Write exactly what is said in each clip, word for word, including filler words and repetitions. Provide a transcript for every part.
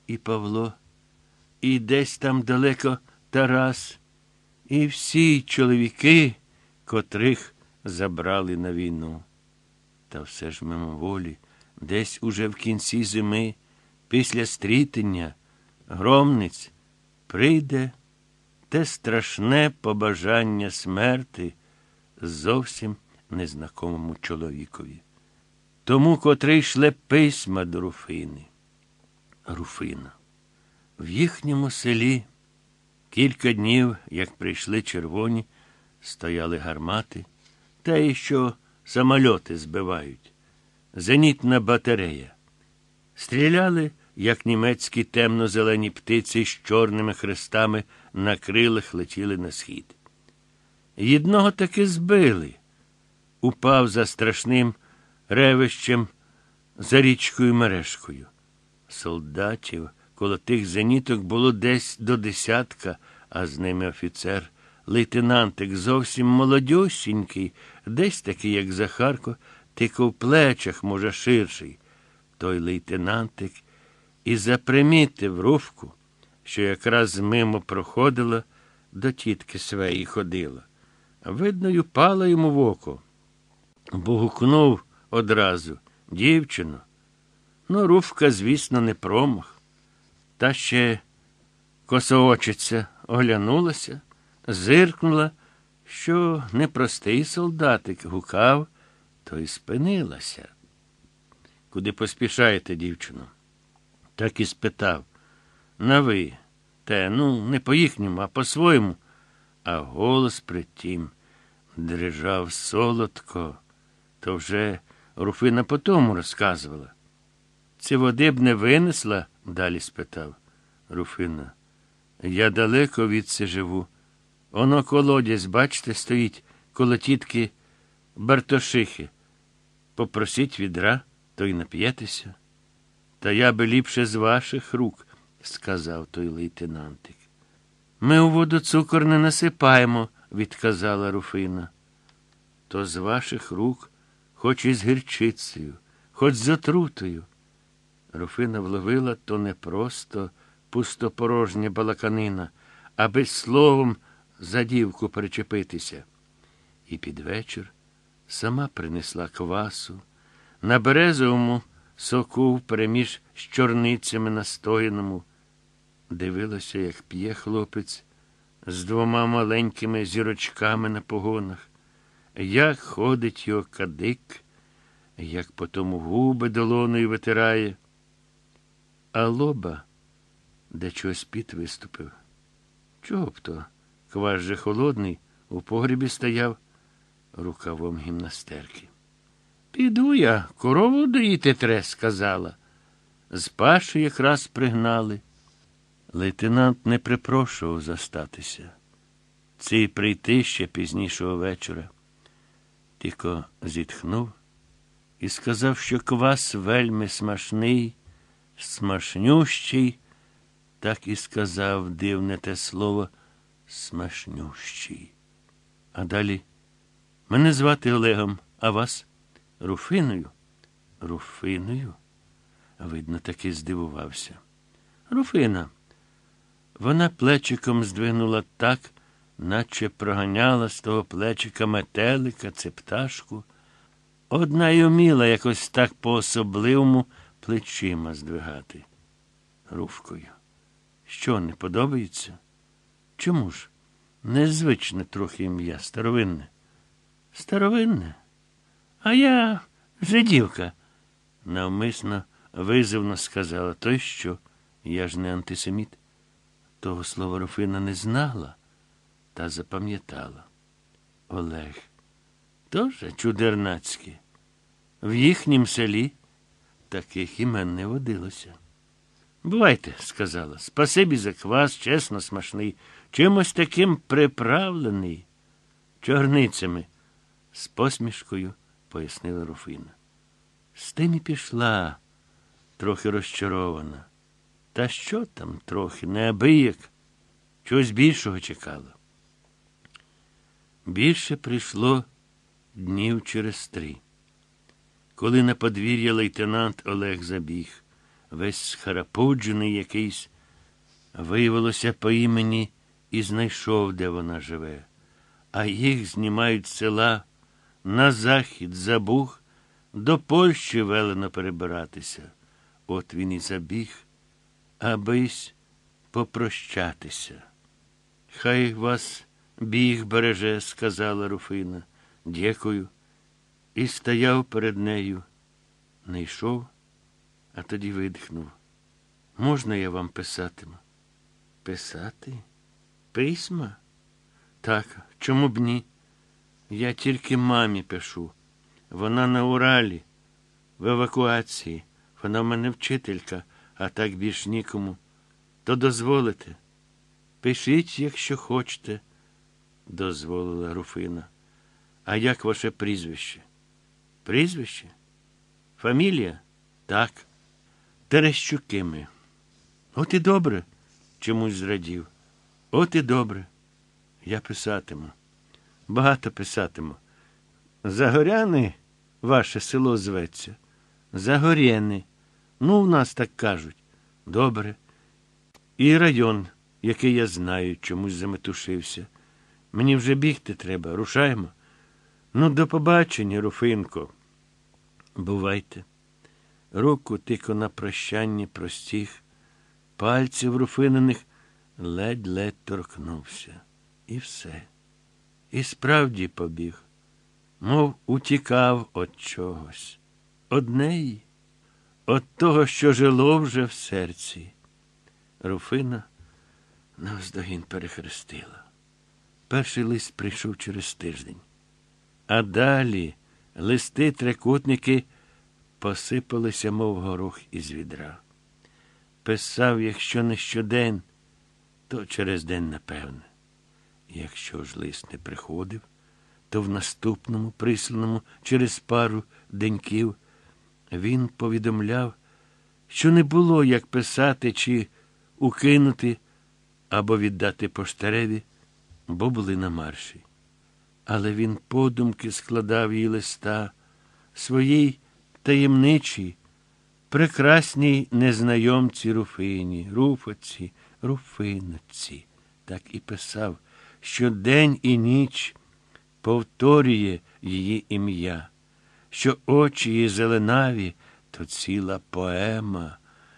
і Павло, і десь там далеко Тарас, і всі чоловіки, котрих забрали на війну. Та все ж мимоволі, десь уже в кінці зими, після стрітення, громниць, прийде те страшне побажання смерти зовсім незнакомому чоловікові. Тому, котрий шле письма до Руфини. Руфина. В їхньому селі кілька днів, як прийшли червоні, стояли гармати, та й що самольоти збивають. Зенітна батарея. Стріляли, як німецькі темно-зелені птиці з чорними хрестами на крилах летіли на схід. Єдного таки збили. Упав за страшним ревищем за річкою Мережкою. Солдатів коло тих зеніток було десь до десятка, а з ними офіцер, лейтенантик зовсім молодюсінький, десь такий, як Захарко, тільки в плечах, може, ширший. Той лейтенантик і запримітив Руфку, що якраз мимо проходила, до тітки своєї ходила. Видно, й упала йому в око, бо гукнув одразу: «Дівчино». Ну, Руфка, звісно, не промах. Та ще косоочиця оглянулася, зиркнула, що непростий солдатик гукав, то й спинилася. «Куди поспішаєте, дівчино?» Так і спитав. «На ви. Те, ну, не по-їхньому, а по-своєму». А голос притім дрижав солодко. То вже Руфина потому розказувала. «Це води б не винесла?» – далі спитав. Руфина. «Я далеко відси живу. Оно колодязь, бачите, стоїть коло тітки Бартошихи. Попросіть відра, то й нап'єтеся». «Та я би ліпше з ваших рук», – сказав той лейтенантик. «Ми у воду цукор не насипаємо», – відказала Руфина. «То з ваших рук, хоч із гірчицею, хоч з отрутою». Руфина вловила то не просто пустопорожня балаканина, аби словом за дівку перечепитися. І під вечір сама принесла квасу, на березовому соку впереміж з чорницями настояному. Дивилася, як п'є хлопець з двома маленькими зірочками на погонах, як ходить його кадик, як потому губи долоною витирає. А лоба, де чогось піт виступив. Чого б то? Квас же холодний, у погрібі стояв рукавом гімнастерки. «Піду я, корову доїти тре», – сказала. З паші якраз пригнали. Лейтенант не припрошував застатися. Цей прийти ще пізнішого вечора. Тільки зітхнув і сказав, що квас вельми смачний, смачнющий, так і сказав дивне те слово «смачнющий». А далі: «Мене звати Олегом, а вас?» «Руфиною». «Руфиною?» Видно, таки здивувався. «Руфина». Вона плечиком здвигнула так, наче проганяла з того плечика метелика, це пташку. Одна й уміла якось так по-особливому плечима здвигати. Руфкою. Що, не подобається? Чому ж? Незвичне трохи ім'я, старовинне. Старовинне? А я жидівка. Навмисно, визивно сказала. То й що? Я ж не антисеміт. Того слова Руфина не знала, та запам'ятала. Олег. Тоже чудернацьке. В їхнім селі таких імен не водилося. «Бувайте», – сказала, – «спасибі за квас, чесно смачний, чимось таким приправлений». «Чорницями», – з посмішкою пояснила Руфина. З тим і пішла, трохи розчарована. Та що там трохи, неабияк, чогось більшого чекала. Більше прийшло днів через три. Коли на подвір'я лейтенант Олег забіг, весь схарапуджений якийсь, виявилося по імені і знайшов, де вона живе. А їх знімають з села на захід, за Буг, до Польщі велено перебиратися. От він і забіг, абись попрощатися. Хай вас Біг береже, сказала Руфина. Дякую. І стояв перед нею. Не йшов, а тоді видихнув. Можна я вам писатиму? Писати? Письма? Так, чому б ні? Я тільки мамі пишу. Вона на Уралі, в евакуації. Вона в мене вчителька, а так більш нікому. То дозволите? Пишіть, якщо хочете, дозволила Руфина. А як ваше прізвище? Прізвище? Фамілія? Так. Терещуки ми. От і добре, чомусь зрадів. От і добре. Я писатиму. Багато писатиму. Загоряни ваше село зветься. Загорєни. Ну, в нас так кажуть. Добре. І район, який я знаю, чомусь заметушився. Мені вже бігти треба. Рушаємо. Ну, до побачення, Руфинко. Бувайте. Руку тільки на прощання простіг. Пальців Руфининих ледь-ледь торкнувся. І все. І справді побіг. Мов утікав від чогось. Од неї. От того, що жило вже в серці. Руфина навздогін перехрестила. Перший лист прийшов через тиждень. А далі листи-трикутники посипалися, мов горох із відра. Писав, якщо не щодень, то через день, напевне. Якщо ж лист не приходив, то в наступному, присланому через пару деньків, він повідомляв, що не було як писати чи укинути або віддати поштареві, бо були на марші. Але він подумки складав їй листа своїй таємничій, прекрасній незнайомці Руфині, Руфоці, Руфиноці. Так і писав, що день і ніч повторює її ім'я, що очі її зеленаві – то ціла поема,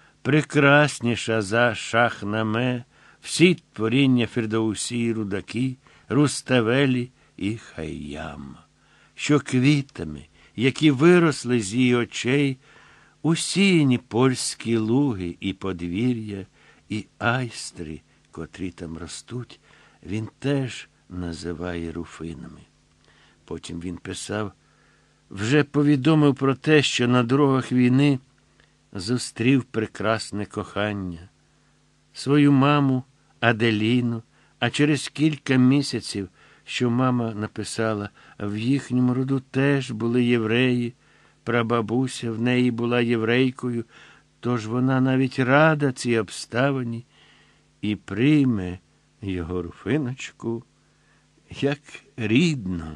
прекрасніша за Шахнаме, всі творіння Фірдоусі, Рудакі, Руставелі і Хайяма, що квітами, які виросли з її очей, усіяні польські луги і подвір'я, і айстри, котрі там ростуть, він теж називає Руфинами. Потім він писав, вже повідомив про те, що на дорогах війни зустрів прекрасне кохання, свою маму Аделіну, а через кілька місяців, що мама написала, в їхньому роду теж були євреї, прабабуся в неї була єврейкою, тож вона навіть рада цій обставині і прийме його Руфиночку як рідну.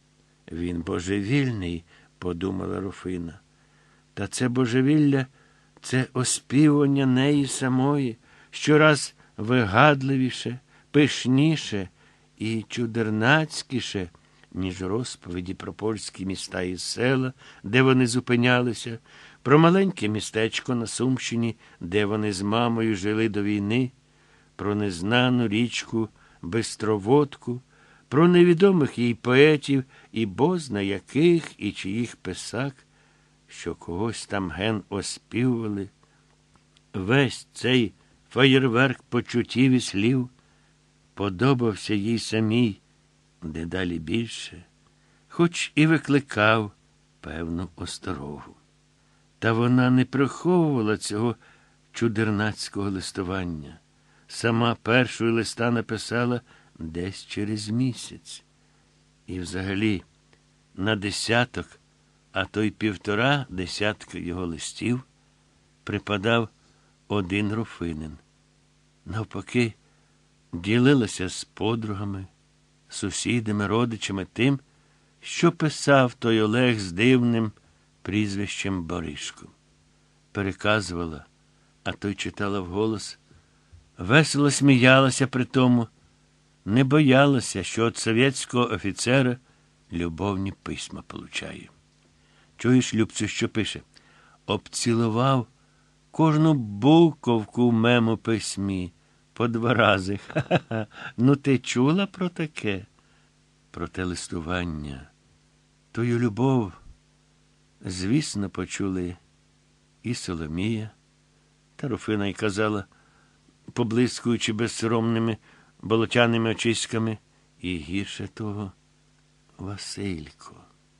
Він божевільний, подумала Руфина. Та це божевілля, це оспівування неї самої, щораз вигадливіше, пишніше і чудернацькіше, ніж розповіді про польські міста і села, де вони зупинялися, про маленьке містечко на Сумщині, де вони з мамою жили до війни, про незнану річку Бистроводку, про невідомих їй поетів і бозна яких і чиїх писак, що когось там ген оспівували. Весь цей феєрверк почуттів і слів подобався їй самій дедалі більше, хоч і викликав певну осторогу. Та вона не приховувала цього чудернацького листування. Сама першою листа написала десь через місяць. І взагалі на десяток, а то й півтора десятка його листів припадав один Руфинин. Навпаки, ділилася з подругами, сусідами, родичами тим, що писав той Олег з дивним прізвищем Боришко. Переказувала, А той читала вголос, весело сміялася при тому, не боялася, що від совєтського офіцера любовні письма получає. Чуєш, Любцю, що пише? Обцілував кожну буковку в мему письмі по два рази. Ха-ха-ха. Ну ти чула про таке? Про те листування. Тою любов, звісно, почули і Соломія. Та Руфина й казала, поблискуючи безсоромними болотяними очиськами, і гірше того Василько.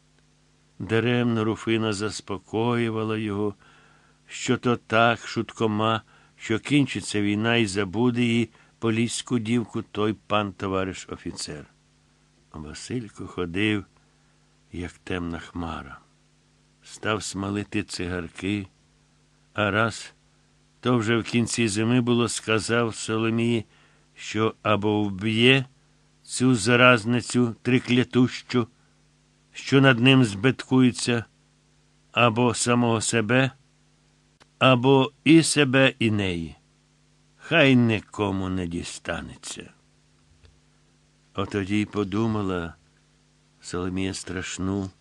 Даремно Руфина заспокоювала його, що то так, шуткома, що кінчиться війна і забуде її поліську дівку той пан товариш офіцер. Василько ходив, як темна хмара. Став смалити цигарки, а раз, то вже в кінці зими було, сказав Соломії, що або вб'є цю заразницю триклятущу, що над ним збиткується, або самого себе, або і себе, і неї. Хай нікому не дістанеться. Отоді й подумала Соломія страшну,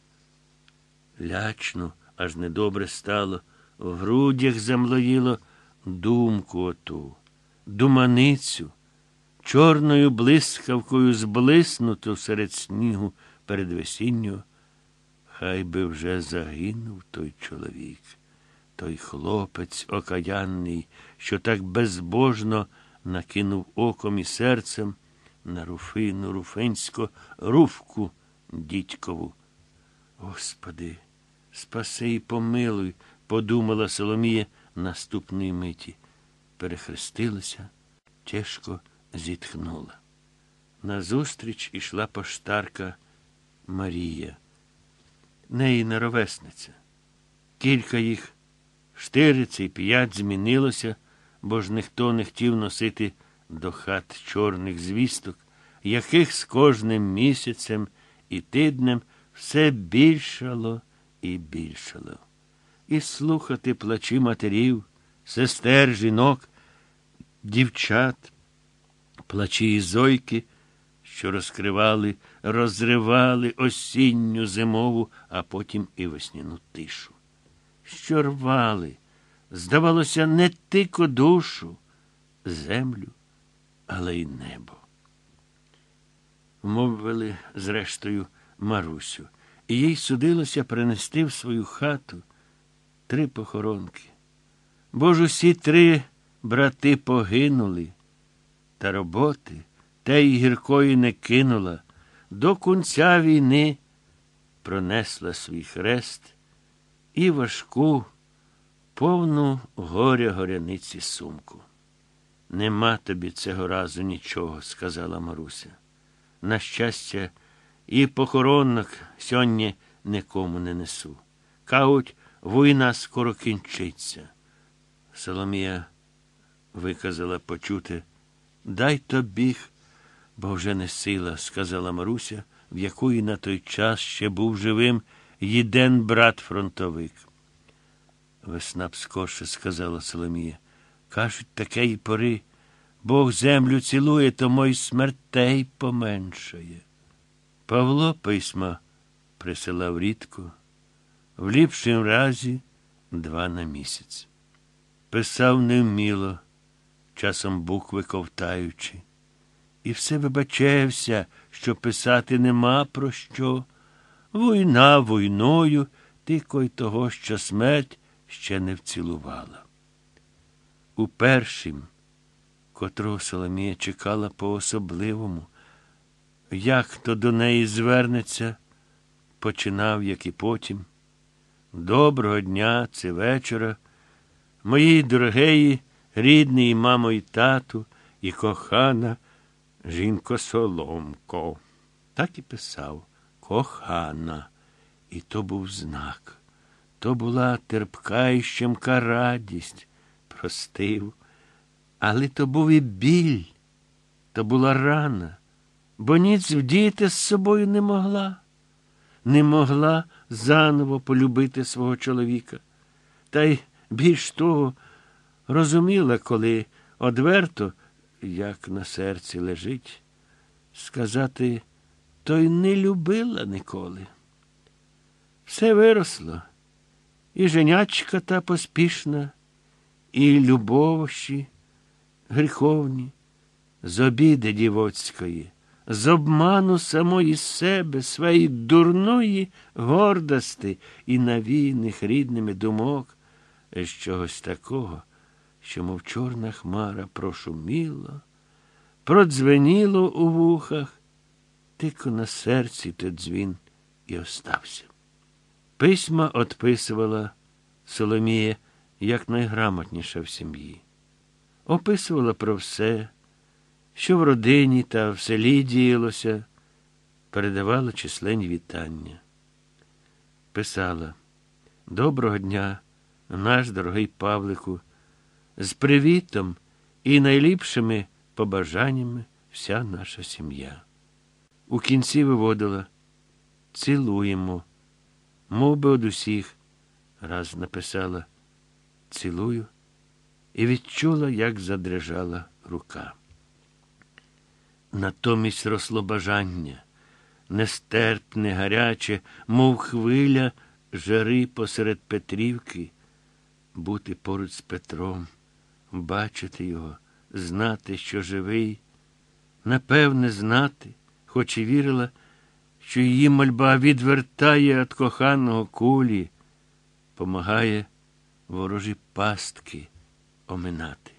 лячну, аж недобре стало, в грудях замлоїло думку оту, думаницю, чорною блискавкою зблиснуту серед снігу перед весінню. Хай би вже загинув той чоловік, той хлопець окаянний, що так безбожно накинув оком і серцем на Руфину, Руфенську, Руфку дідькову. Господи, спаси і помилуй, подумала Соломія наступної миті. Перехрестилася, тяжко зітхнула. Назустріч ішла поштарка Марія. Неї ровесниця. Кілька їх, штириці й п'ять, змінилося, бо ж ніхто не хотів носити до хат чорних звісток, яких з кожним місяцем і тижнем все більшало і більшало. І слухати плачі матерів, сестер, жінок, дівчат, плачі і зойки, що розкривали, розривали осінню, зимову, а потім і весняну тишу. Що рвали, здавалося, не тільки душу, землю, але й небо. Мовили, зрештою, Марусю, і їй судилося принести в свою хату три похоронки. Бо ж усі три брати погинули, та роботи те й гіркої не кинула, до кінця війни пронесла свій хрест і важку, повну горя горяниці сумку. Нема тобі цього разу нічого, сказала Маруся. На щастя, і похоронок сьогодні нікому не несу. Кажуть, війна скоро кінчиться. Соломія виказала почути. Дай то біг, бо вже не сила, сказала Маруся, в якої на той час ще був живим єден брат-фронтовик. Весна б скорше, сказала Соломія. Кажуть, такої пори Бог землю цілує, тому й смертей поменшає. Павло письма присилав рідко, в ліпшім разі два на місяць. Писав невміло, часом букви ковтаючи, і все вибачався, що писати нема про що. Війна війною, тільки й того, що смерть ще не вцілувала. У першім, котрого Соломія чекала по-особливому, як хто до неї звернеться, починав, як і потім. Доброго дня, це вечора, мої дорогеї, рідний мамо і тату, і кохана жінко Соломко. Так і писав, кохана. І то був знак. То була терпка і щемка радість. Простив. Але то був і біль. То була рана. Бо ніц вдіяти з собою не могла. Не могла заново полюбити свого чоловіка. Та й більш того, Розуміла, коли одверто, як на серці лежить, сказати, то й не любила ніколи. Все виросло, і женячка та поспішна, і любовощі гріховні, з обіди дівоцької, з обману самої себе, своєї дурної гордости і навійних рідними думок, з чогось такого, що, мов чорна хмара, прошуміло, продзвеніло у вухах, тільки на серці той дзвін і остався. Письма отписувала Соломія як найграмотніша в сім'ї. Описувала про все, що в родині та в селі діялося, передавала численні вітання. Писала: «Доброго дня, наш дорогий Павлику, з привітом і найліпшими побажаннями вся наша сім'я». У кінці виводила: «Цілуємо, мов би од усіх». Раз написала «Цілую» і відчула, як задрижала рука. Натомість росло бажання, нестерпне, гаряче, мов хвиля жари посеред Петрівки, бути поруч з Петром, бачити його, знати, що живий, напевне, знати, хоч і вірила, що її мольба відвертає від коханого кулі, помагає ворожі пастки оминати.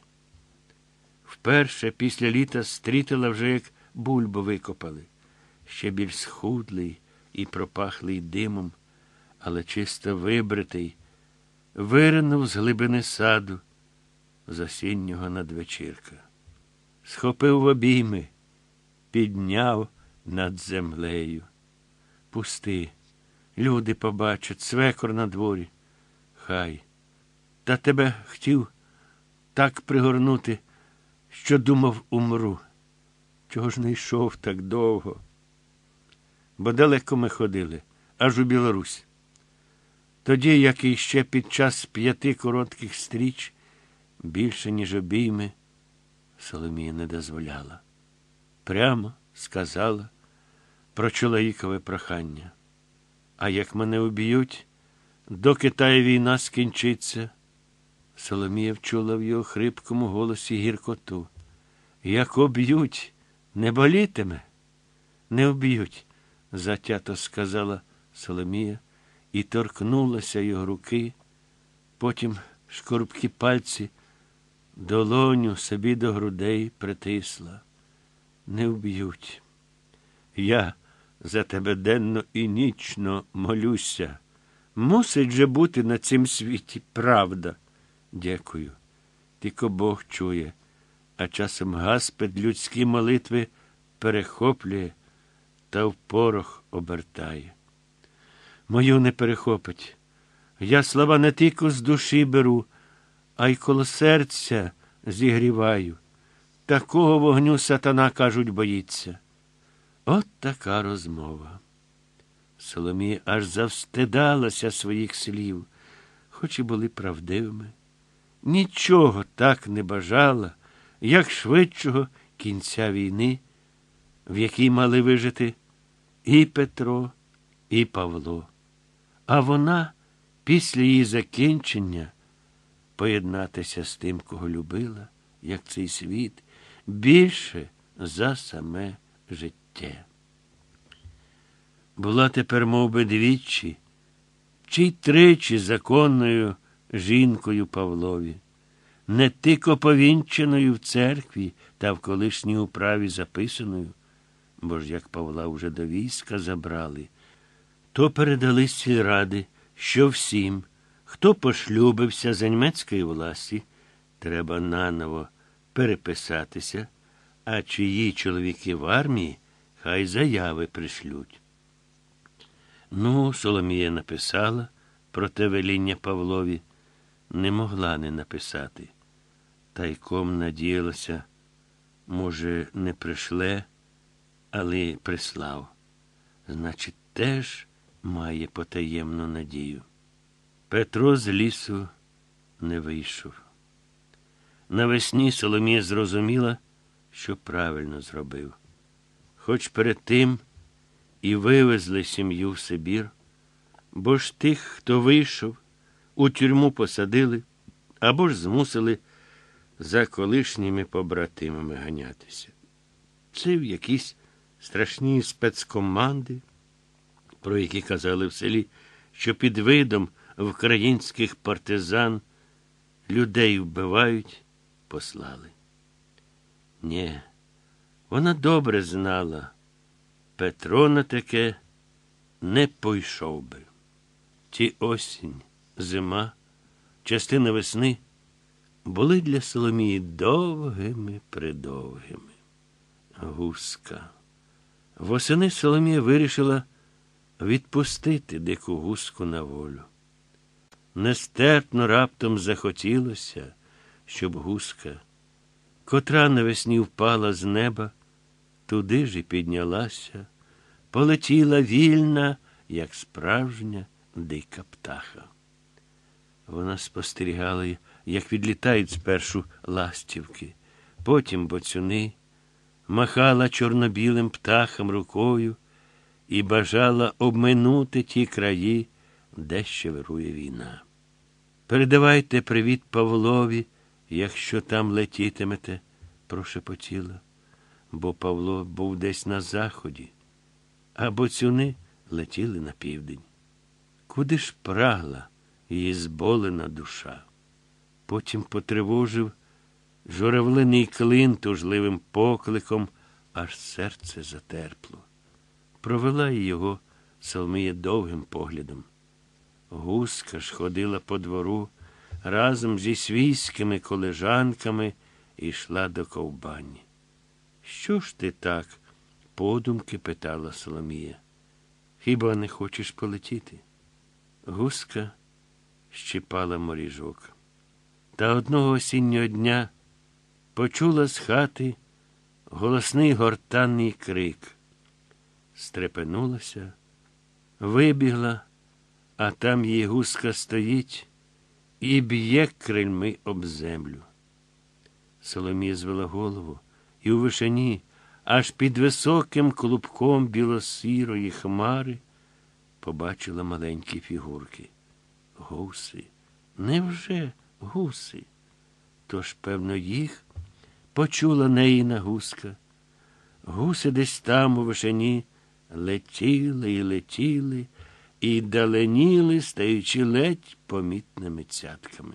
Вперше після літа стрітила вже, як бульбу викопали, ще більш схудлий і пропахлий димом, але чисто вибритий, виринув з глибини саду з осіннього надвечірка. Схопив в обійми, підняв над землею. Пусти, люди побачать, свекор на дворі. Хай. Та тебе хотів так пригорнути, що думав, умру. Чого ж не йшов так довго? Бо далеко ми ходили, аж у Білорусь. Тоді, як і ще під час п'яти коротких стріч, більше, ніж обійми, Соломія не дозволяла. Прямо сказала про чоловікове прохання. А як мене уб'ють, доки та війна скінчиться, Соломія вчула в його хрипкому голосі гіркоту. Як об'ють, не болітиме? Не об'ють, затято сказала Соломія і торкнулася його руки, потім шкорбкі пальці долоню собі до грудей притисла. Не вб'ють. Я за тебе денно і нічно молюся. Мусить же бути на цім світі правда. Дякую. Тільки Бог чує, а часом Гаспед людські молитви перехоплює та в порох обертає. Мою не перехопить. Я слова не тільки з душі беру, а й коло серця зігріваю. Такого вогню сатана, кажуть, боїться. От така розмова. Соломія аж завстидалася своїх слів, хоч і були правдивими. Нічого так не бажала, як швидшого кінця війни, в якій мали вижити і Петро, і Павло. А вона після її закінчення поєднатися з тим, кого любила, як цей світ, більше за саме життя. Була тепер мов би, двічі, чи й тричі законною жінкою Павлові, не тільки повінченою в церкві та в колишній управі записаною, бо ж як Павла вже до війська забрали, то передали сільради, що всім, хто пошлюбився за німецької власті, треба наново переписатися, а чиї чоловіки в армії, хай заяви пришлють. Ну, Соломія написала про те веління Павлові, не могла не написати. Тайком надіялася, може, не пришле, але прислав. Значить, теж має потаємну надію. Петро з лісу не вийшов. Навесні Соломія зрозуміла, що правильно зробив. Хоч перед тим і вивезли сім'ю в Сибір, бо ж тих, хто вийшов, у тюрму посадили, або ж змусили за колишніми побратимами ганятися. Це в якісь страшні спецкоманди, про які казали в селі, що під видом українських партизан людей вбивають, послали. Нє, вона добре знала, Петро на таке не пойшов би. Ті осінь, зима, частина весни були для Соломії довгими-придовгими. Гуска. Восени Соломія вирішила відпустити дику гуску на волю. Нестерпно раптом захотілося, щоб гуска, котра навесні впала з неба, туди ж і піднялася, полетіла вільна, як справжня дика птаха. Вона спостерігала, як відлітають спершу ластівки, потім боцюни, махала чорно-білим птахам рукою і бажала обминути ті краї, де ще вирує війна. «Передавайте привіт Павлові, якщо там летітимете», – прошепотіла, бо Павло був десь на заході, а боцюни летіли на південь. Куди ж прагла її зболена душа? Потім потривожив журавлиний клин тужливим покликом, аж серце затерпло. Провела й його Соломія довгим поглядом. Гуска ж ходила по двору разом зі свійськими колежанками і йшла до ковбані. «Що ж ти так?» – подумки питала Соломія. «Хіба не хочеш полетіти?» Гуска щипала моріжок. Та одного осіннього дня почула з хати голосний гортанний крик. Стрепенулася, вибігла, а там її гуска стоїть і б'є крильми об землю. Соломія звела голову, і у вишині, аж під високим клубком білосірої хмари, побачила маленькі фігурки. Гуси. Невже гуси? Тож, певно, їх почула неїна гуска. Гуси десь там у вишині летіли і летіли, і даленіли, стаючи ледь помітними цятками.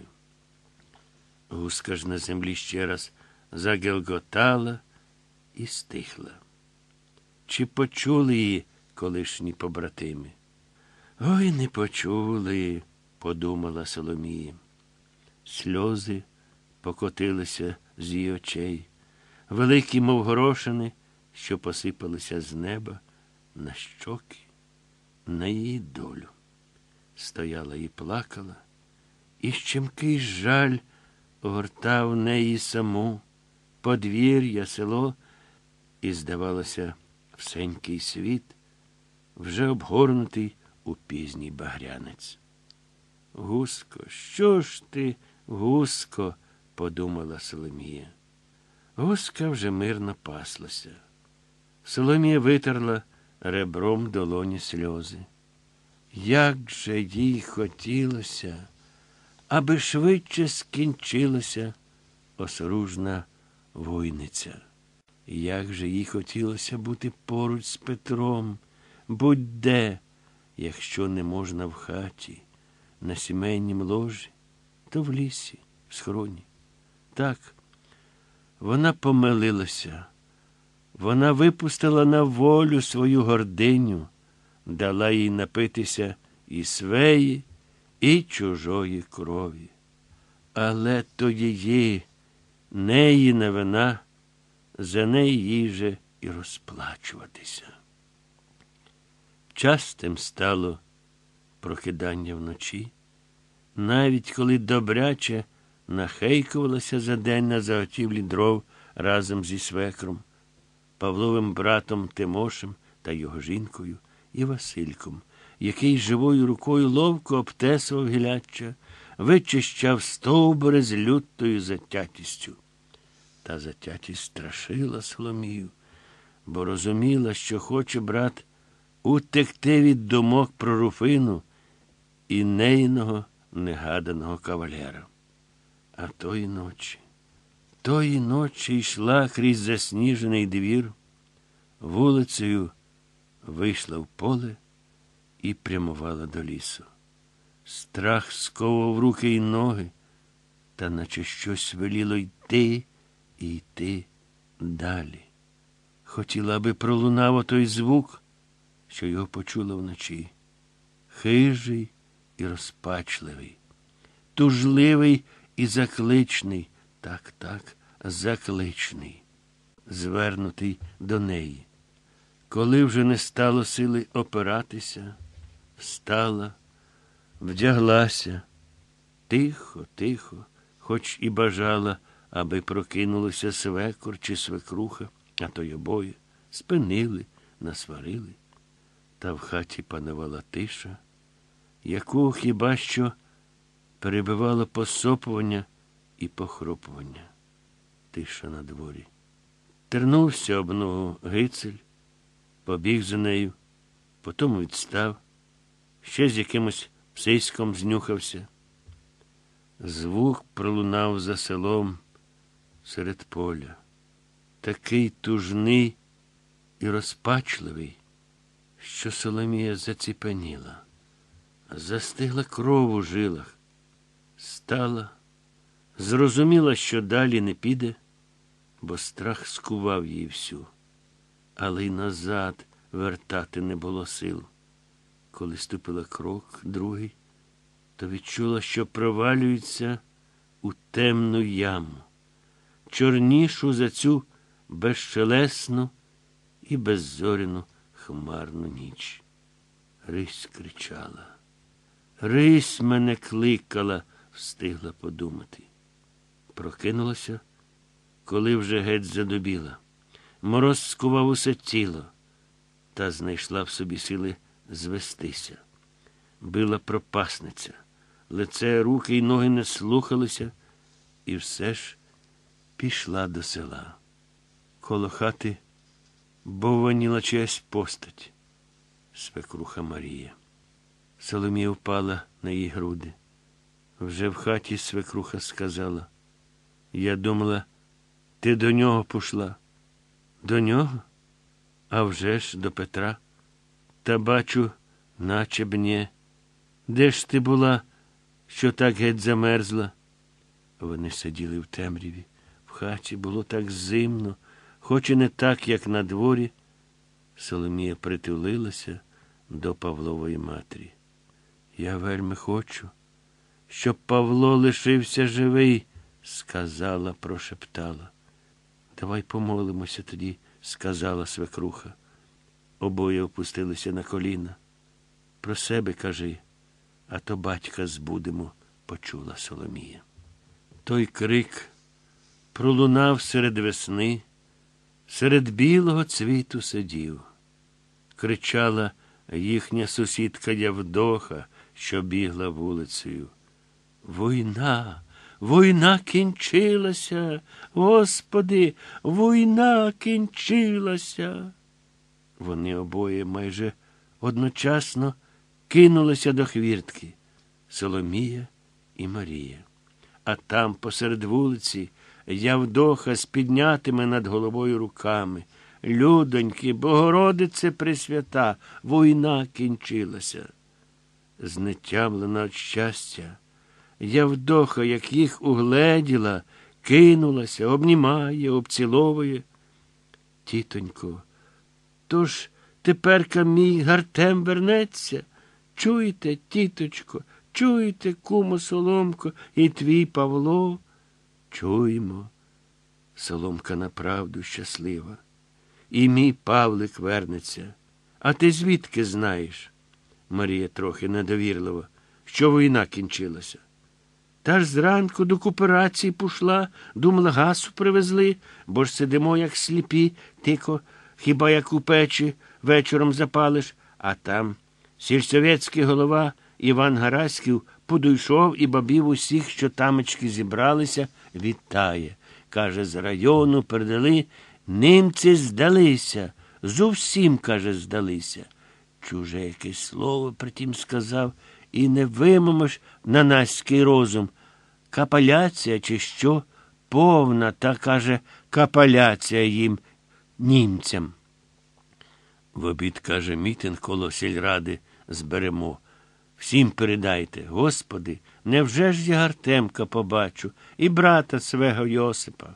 Гуска ж на землі ще раз загелготала і стихла. Чи почули її колишні побратими? Ой, не почули, подумала Соломія. Сльози покотилися з її очей, великі, мов горошини, що посипалися з неба на щоки, на її долю. Стояла і плакала, і щемкий жаль огортав неї саму, подвір'я, село, і, здавалося, всенький світ вже обгорнутий у пізній багрянець. «Гуско, що ж ти, гуско?» – подумала Соломія. Гуска вже мирно паслася. Соломія витерла ребром долоні сльози. Як же їй хотілося, аби швидше скінчилася осоружна войниця. Як же їй хотілося бути поруч з Петром, будь-де, якщо не можна в хаті, на сімейнім ложі, то в лісі, в схроні. Так, вона помилилася. Вона випустила на волю свою гординю, дала їй напитися і свої, і чужої крові. Але то її, неїна вина, за неї їй же і розплачуватися. Частим стало прокидання вночі, навіть коли добряче нахейкувалася за день на заготівлі дров разом зі свекром, Павловим братом Тимошем та його жінкою і Васильком, який живою рукою ловко обтесував гіляччя, вичищав стовбури з лютою затятістю. Та затятість страшила Соломію, бо розуміла, що хоче брат утекти від думок про Руфину і нейного негаданого кавалера. А тої ночі, тої ночі йшла крізь засніжений двір, вулицею вийшла в поле і прямувала до лісу. Страх сковував руки й ноги, та наче щось веліло йти і йти далі. Хотіла, аби пролунав отой звук, що його почула вночі. Хижий і розпачливий, тужливий і закличний, так, так, закличний, звернутий до неї. Коли вже не стало сили опиратися, встала, вдяглася, тихо, тихо, хоч і бажала, аби прокинулося свекор чи свекруха, а то й обоє, спинили, насварили. Та в хаті панувала тиша, яку хіба що перебивало посопування і похропування. Тиша на дворі. Тернувся об ногу Гицель, побіг за нею, потім відстав, ще з якимось псиськом знюхався. Звук пролунав за селом серед поля. Такий тужний і розпачливий, що Соломія заціпеніла, застигла кров у жилах, стала, зрозуміла, що далі не піде, бо страх скував її всю. Але й назад вертати не було сил. Коли ступила крок, другий, то відчула, що провалюється у темну яму, чорнішу за цю безшелесну і беззоряну хмарну ніч. Рись кричала. Рись мене кликала, встигла подумати. Прокинулася, коли вже геть задубіла. Мороз скував усе тіло, та знайшла в собі сили звестися. Била пропасниця. Лице, руки й ноги не слухалися, і все ж пішла до села. Коло хати бовваніла чиясь постать. Свекруха Марія. Соломія впала на її груди. Вже в хаті свекруха сказала: я думала, ти до нього пішла. До нього? А вже ж до Петра. Та бачу, наче б не. Де ж ти була, що так геть замерзла? Вони сиділи в темряві. В хаті було так зимно, хоч і не так, як на дворі. Соломія притулилася до Павлової матері. Я вельми хочу, щоб Павло лишився живий, сказала, прошептала. Давай помолимося тоді, сказала свекруха. Обоє опустилися на коліна. Про себе кажи, а то батька збудемо, почула Соломія. Той крик пролунав серед весни, серед білого цвіту сидів. Кричала їхня сусідка Явдоха, що бігла вулицею. Війна, війна кінчилася, Господи, війна кінчилася. Вони обоє майже одночасно кинулися до хвіртки. Соломія і Марія. А там, посеред вулиці, Явдоха з піднятими над головою руками. Людоньки, Богородице Пресвята, війна кінчилася. Знетямлена від щастя, Явдоха, як їх угледіла, кинулася, обнімає, обціловує. Тітонько, тож теперка мій Гартем вернеться? Чуєте, тіточко, чуєте, кумо Соломко, і твій Павло? Чуємо. Соломка направду щаслива. І мій Павлик вернеться. А ти звідки знаєш? Марія трохи недовірливо, що війна кінчилася. Та ж зранку до кооперації пішла, думала, гасу привезли, бо ж сидимо, як сліпі, тико, хіба як у печі вечором запалиш, а там сільсоветський голова Іван Гараськів подійшов і бабів усіх, що тамечки зібралися, вітає. Каже, з району передали, німці здалися. Зовсім, каже, здалися. Чуже якесь слово притім сказав, і не вимомиш на наський розум. Капаляція чи що? Повна, та, каже, капаляція їм, німцям. В обід, каже, мітинг коло сільради зберемо. Всім передайте, Господи, невже ж я Артемка побачу і брата свого Йосипа?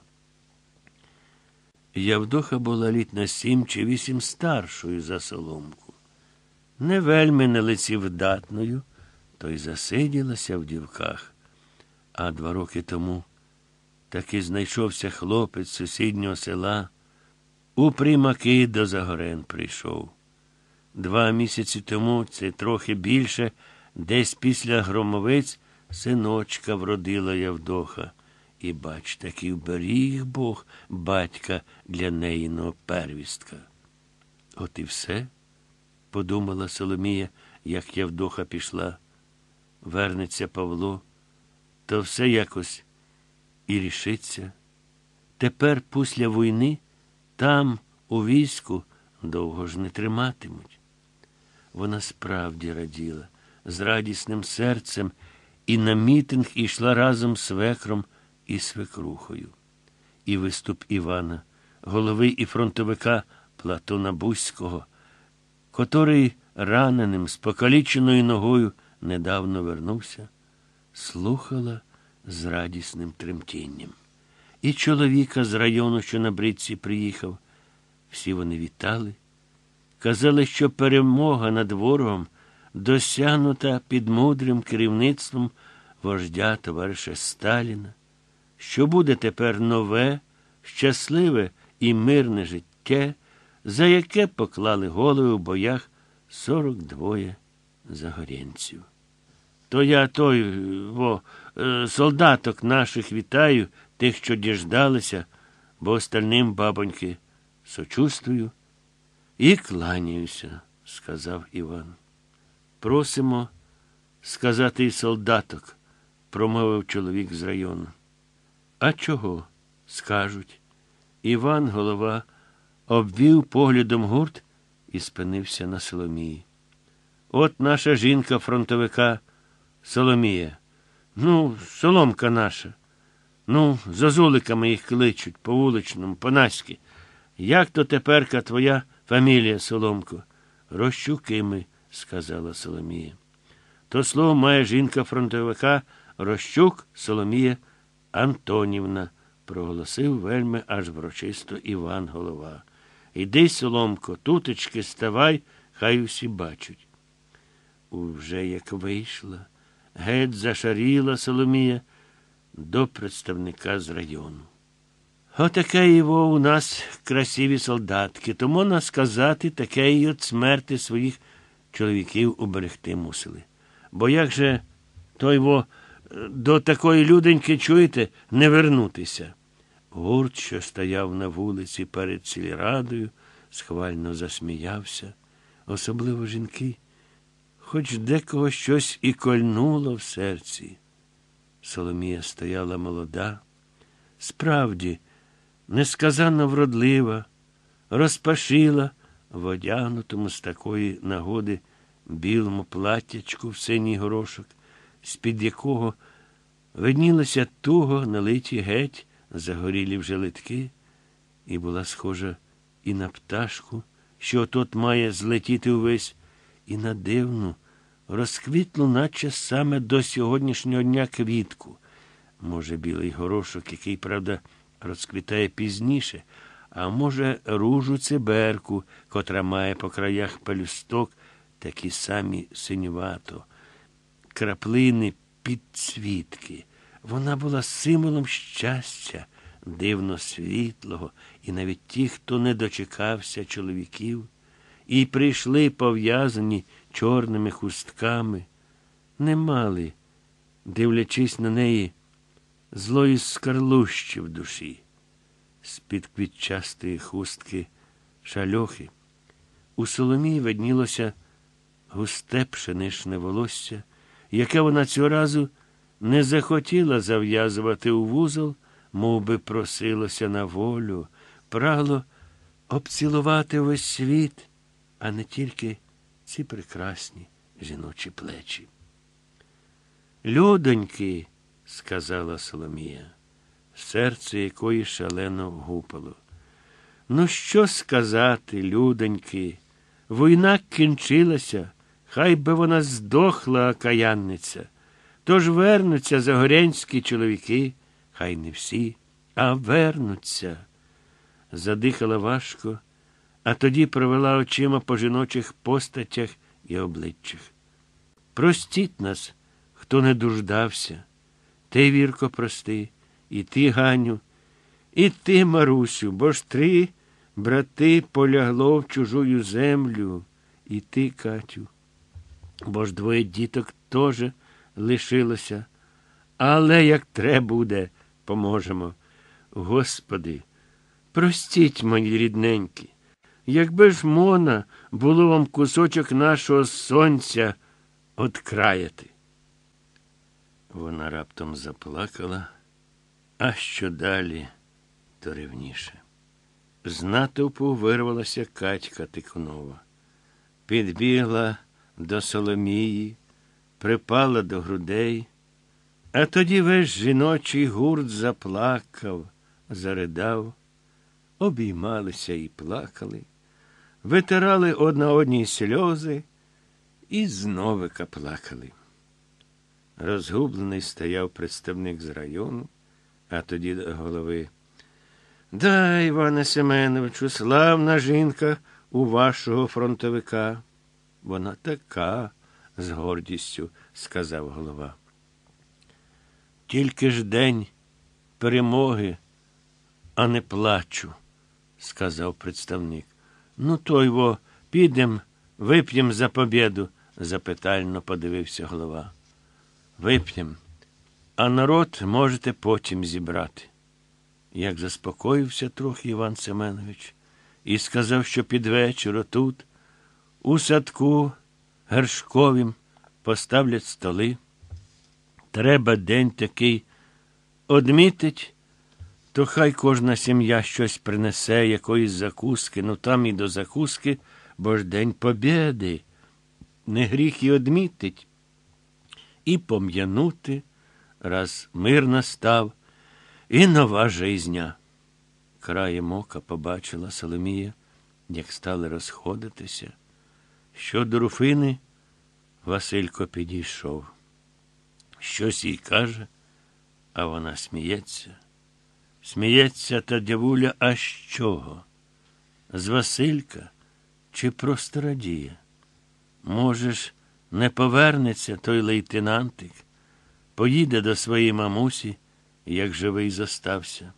Явдоха була літ на сім чи вісім старшою за Соломку. Не вельми на лиці вдатною, то й засиділася в дівках. А два роки тому таки знайшовся хлопець з сусіднього села, у Примаки до Загорен прийшов. Два місяці тому, це трохи більше, десь після Громовиць синочка вродила Явдоха. І, бач, таки вберіг Бог батька для неїного первістка. От і все, подумала Соломія, як Явдоха пішла. Вернеться Павло, то все якось і рішиться. Тепер, після війни, там, у війську, довго ж не триматимуть. Вона справді раділа, з радісним серцем, і на мітинг ішла разом з свекром і свекрухою. І виступ Івана, голови і фронтовика Платона Бузького, котрий раненим, з покаліченою ногою недавно вернувся, слухала з радісним тремтінням. І чоловіка з району, що на бричці приїхав, всі вони вітали, казали, що перемога над ворогом досягнута під мудрим керівництвом вождя товариша Сталіна, що буде тепер нове, щасливе і мирне життя, за яке поклали голови в боях сорок двоє загорянців. То я той, во, солдаток наших вітаю, тих, що діждалися, бо остальним, бабоньки, сочувствую і кланяюся, сказав Іван. Просимо сказати і солдаток, промовив чоловік з району. А чого? Скажуть. Іван, голова, обвів поглядом гурт і спинився на Соломії. От наша жінка фронтовика Соломія. Ну, Соломка наша. Ну, зозуликами їх кличуть, по вуличному, по-наськи. Як то теперка твоя фамілія, Соломко? Рощуки ми, сказала Соломія. То слово має жінка фронтовика Рощук Соломія Антонівна, проголосив вельми аж врочисто Іван голова. Іди, Соломко, тутечки ставай, хай усі бачать. Уже як вийшла, геть зашаріла Соломія до представника з району. Отаке його у нас красиві солдатки, то можна сказати, таке й от смерти своїх чоловіків уберегти мусили. Бо як же той во до такої люденьки, чуєте, не вернутися? Гурт, що стояв на вулиці перед сільрадою, схвально засміявся. Особливо жінки, хоч декого щось і кольнуло в серці. Соломія стояла молода, справді, несказанно вродлива, розпашила в одягнутому з такої нагоди білому платтячку в синій горошок, з-під якого виднілися туго налиті геть загорілі вже литки, і була схожа і на пташку, що отот має злетіти увесь, і на дивну, розквітлу, наче саме до сьогоднішнього дня квітку. Може, білий горошок, який, правда, розквітає пізніше, а може, ружу циберку, котра має по краях пелюсток такі самі синювато, краплини підцвітки. Вона була символом щастя, дивно світлого, і навіть ті, хто не дочекався чоловіків, і прийшли пов'язані чорними хустками, не мали, дивлячись на неї, злої скарлущі в душі. З-під квітчастої хустки шальохи у Соломії виднілося густе пшеничне волосся, яке вона цього разу не захотіла зав'язувати у вузол, мов би просилося на волю, прагало обцілувати весь світ, а не тільки ці прекрасні жіночі плечі. «Людоньки», – сказала Соломія, серце якої шалено вгупало. «Ну що сказати, людоньки, війна кінчилася, хай би вона здохла, окаянниця. Тож вернуться загорянські чоловіки, хай не всі, а вернуться». Задихала важко, а тоді провела очима по жіночих постатях і обличчях. «Простіть нас, хто не дуждався. Ти, Вірко, прости, і ти, Ганю, і ти, Марусю, бо ж три брати полягло в чужую землю, і ти, Катю, бо ж двоє діток теж лишилося. Але як треба буде, поможемо. Господи, простіть, мої рідненькі, якби ж мона було вам кусочок нашого сонця откраяти». Вона раптом заплакала, а що далі, то ревніше. З натовпу вирвалася Катька Тикунова. Підбігла до Соломії, припала до грудей, а тоді весь жіночий гурт заплакав, заридав, обіймалися і плакали, витирали одна одній сльози і зновика плакали. Розгублений стояв представник з району, а тоді до голови. «Да, Іване Семеновичу, славна жінка у вашого фронтовика». «Вона така», – з гордістю сказав голова. «Тільки ж день перемоги, а не плачу», – сказав представник. «Ну, то його, підем, вип'єм за побєду», – запитально подивився голова. «Вип'єм, а народ можете потім зібрати». Як заспокоївся трохи Іван Семенович і сказав, що під вечір отут, у садку Гершковім, поставлять столи. Треба день такий одмітить, то хай кожна сім'я щось принесе, якоїсь закуски, ну там і до закуски, бо ж День Побєди. Не гріх і одмітить, і пом'янути, раз мир настав, і нова жизня. Краєм ока побачила Соломія, як стали розходитися. Що до Руфини, Василько підійшов. Щось їй каже, а вона сміється. Сміється та дявуля аж чого? З Василька чи просто радіє? Може ж, не повернеться той лейтенантик, поїде до своєї мамусі, як живий зостався.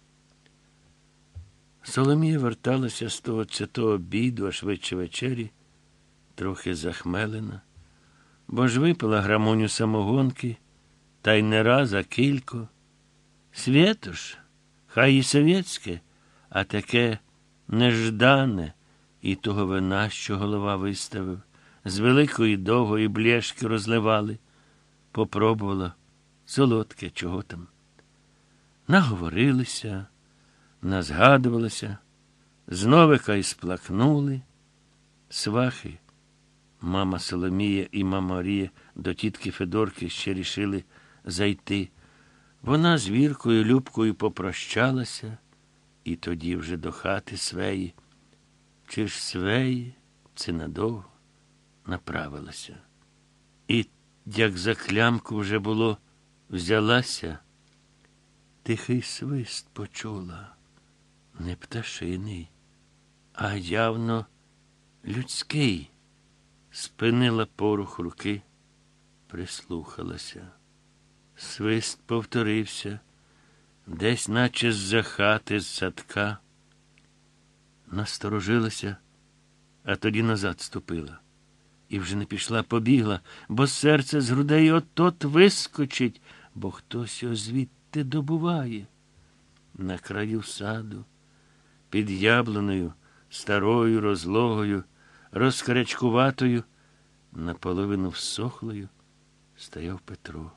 Соломія верталася з того цятого обіду, а швидше вечері, трохи захмелена, бо ж випила грамоню самогонки, та й не раз, а кілько. Свято ж, хай і совєтське, а таке неждане, і того вина, що голова виставив, з великої довгої бляшки розливали. Попробувала, солодке, чого там. Наговорилися, назгадувалися, зновика й сплакнули. Свахи, мама Соломія і мама Марія до тітки Федорки ще рішили зайти. Вона з Віркою Любкою попрощалася, і тоді вже до хати свеї, чи ж свеї, це надовго, направилася. І, як за клямку вже було, взялася, тихий свист почула, не пташиний, а явно людський. Спинила порух руки, прислухалася. Свист повторився, десь наче з-за хати, з садка. Насторожилася, а тоді назад ступила. І вже не пішла, побігла, бо серце з грудей от-от вискочить, бо хтось його звідти добуває. На краю саду, під яблуною, старою, розлогою, розкарячкуватою, наполовину всохлою, стояв Петро.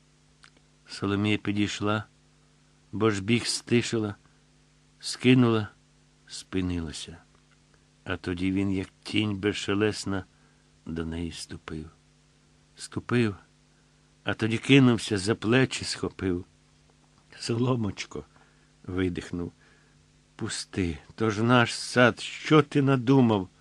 Соломія підійшла, бо ж біг стишила, скинула, спинилася. А тоді він, як тінь безшелесна, до неї ступив. Ступив, а тоді кинувся, за плечі схопив. Соломочко, видихнув. Пусти, то ж наш сад, що ти надумав?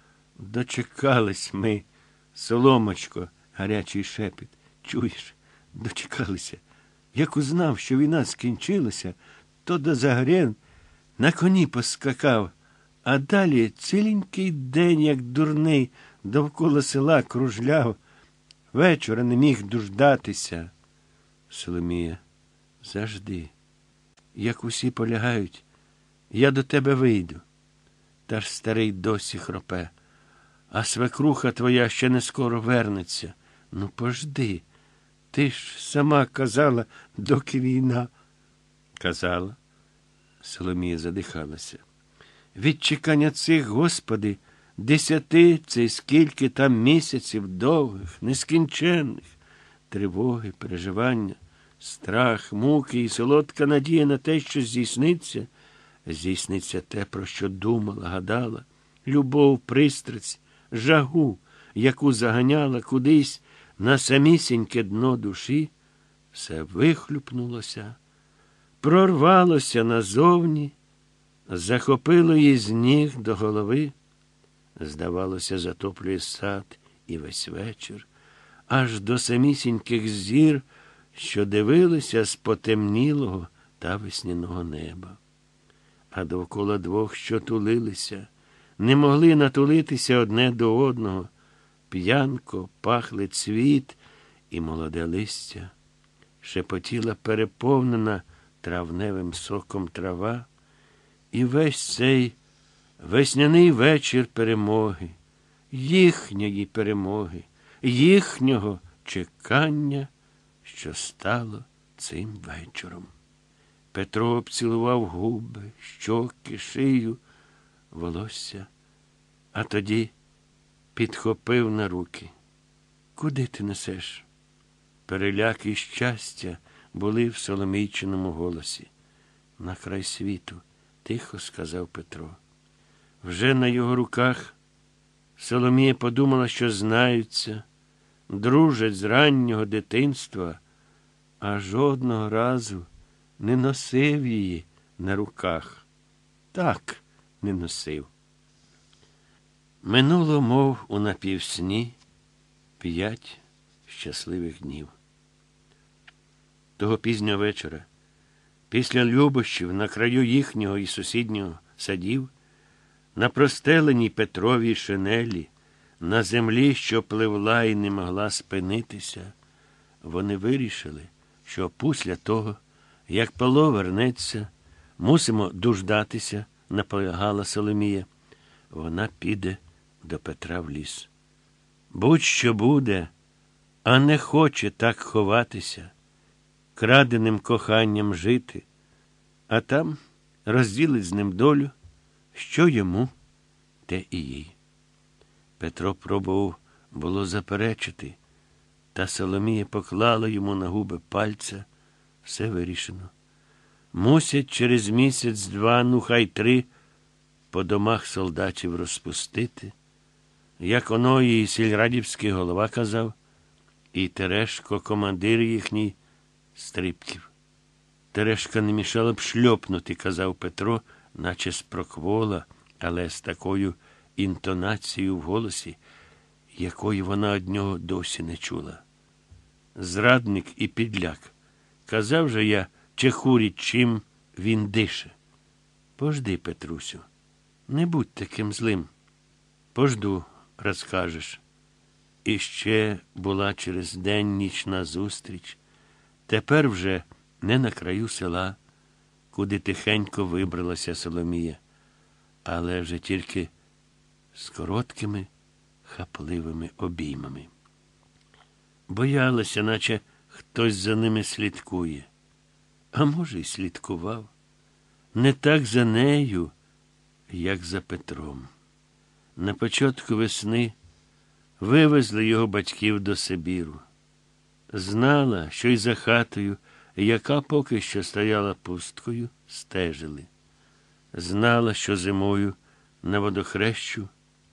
Дочекались ми, Соломочко, гарячий шепіт. Чуєш, дочекалися. Як узнав, що війна скінчилася, то до Загрен на коні поскакав, а далі ціленький день, як дурний, довкола села кружляв. Вечора не міг дождатися. Соломія, завжди, як усі полягають, я до тебе вийду. Та ж старий досі хропе. А свекруха твоя ще не скоро вернеться. Ну, пожди. Ти ж сама казала, доки війна. Казала. Соломія задихалася. Від чекання цих, Господи, десяти, це скільки там місяців довгих, нескінченних, тривоги, переживання, страх, муки і солодка надія на те, що здійсниться, здійсниться те, про що думала, гадала, любов, пристрасть, жагу, яку заганяла кудись на самісіньке дно душі, все вихлюпнулося, прорвалося назовні, захопило її з ніг до голови, здавалося, затоплює сад і весь вечір, аж до самісіньких зір, що дивилися з потемнілого та весняного неба. А довкола двох, що тулилися, не могли натулитися одне до одного, п'янко пахли цвіт і молоде листя, шепотіла переповнена травневим соком трава, і весь цей весняний вечір перемоги, їхньої перемоги, їхнього чекання, що стало цим вечором. Петро обцілував губи, щоки, шию, волосся, а тоді підхопив на руки. Куди ти несеш? Переляк і щастя були в Соломійчиному голосі. На край світу, тихо сказав Петро. Вже на його руках Соломія подумала, що знаються, дружать з раннього дитинства, а жодного разу не носив її на руках. Так не носив. Минуло, мов у напівсні, п'ять щасливих днів. Того пізнього вечора, після любощів на краю їхнього і сусіднього садів, на простеленій Петровій шинелі, на землі, що пливла і не могла спинитися, вони вирішили, що після того, як Павло вернеться, мусимо дождатися, наполягала Соломія. Вона піде до Петра в ліс. Будь-що буде, а не хоче так ховатися, краденим коханням жити, а там розділить з ним долю, що йому, те і їй. Петро пробував було заперечити, та Соломія поклала йому на губи пальця. Все вирішено. Мусять через місяць-два, ну хай три, по домах солдатів розпустити, як оно і сільрадівський голова казав, і Терешко, командир їхній, Стрибків. Терешка не мішала б шльопнути, казав Петро, наче з проквола, але з такою інтонацією в голосі, якої вона од нього досі не чула. Зрадник і підляк. Казав же я чехурі, чим він дише. Пожди, Петрусю, не будь таким злим. Пожду, розкажеш. І ще була через день нічна зустріч. Тепер вже не на краю села, куди тихенько вибралася Соломія, але вже тільки з короткими, хапливими обіймами. Боялася, наче хтось за ними слідкує. А може, й слідкував. Не так за нею, як за Петром. На початку весни вивезли його батьків до Сибіру. Знала, що й за хатою, яка поки що стояла пусткою, стежили. Знала, що зимою на водохрещу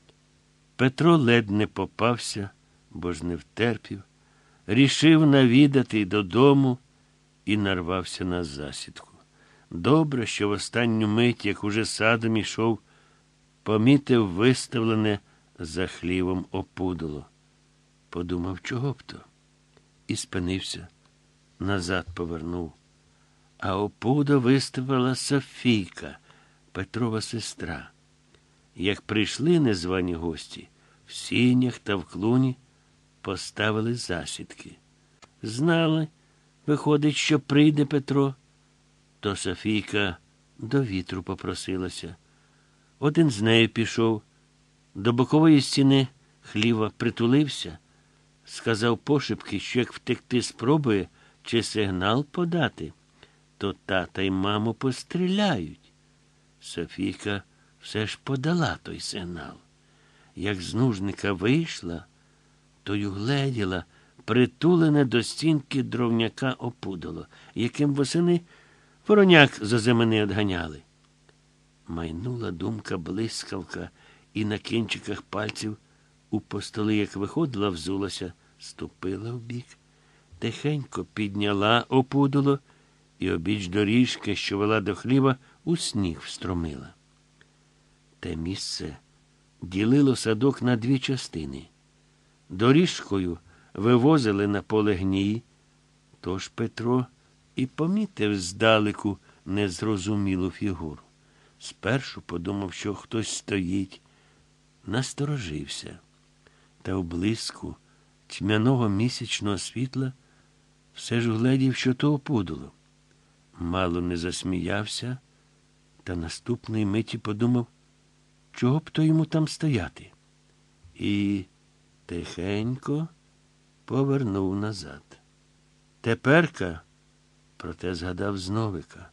Петро ледь не попався, бо ж не втерпів, рішив навідати й додому і нарвався на засідку. Добре, що в останню мить, як уже садом ішов, помітив виставлене за хлівом опудало. Подумав, чого б то? І спинився, назад повернув. А опудо виставила Софійка, Петрова сестра. Як прийшли незвані гості, в сінях та в клуні поставили засідки. Знали, виходить, що прийде Петро, то Софійка до вітру попросилася. Один з нею пішов, до бокової стіни хліва притулився, сказав пошепки, що як втекти спробує чи сигнал подати, то тата й маму постріляють. Софійка все ж подала той сигнал. Як з нужника вийшла, то й угледіла притулене до стінки дровняка опудало, яким восени вороняк з озимини одганяли. Майнула думка блискавка, і на кінчиках пальців у постоли, як виходила, взулася, ступила вбік, тихенько підняла опудало і обіч доріжки, що вела до хліва, у сніг встромила. Те місце ділило садок на дві частини. Доріжкою вивозили на поле гній, тож Петро і помітив здалеку незрозумілу фігуру. Спершу подумав, що хтось стоїть, насторожився. Та в блиску тьмяного місячного світла все ж угледів, що то опудало. Мало не засміявся, та наступної миті подумав, чого б то йому там стояти. І тихенько повернув назад. Теперка, проте згадав зновика.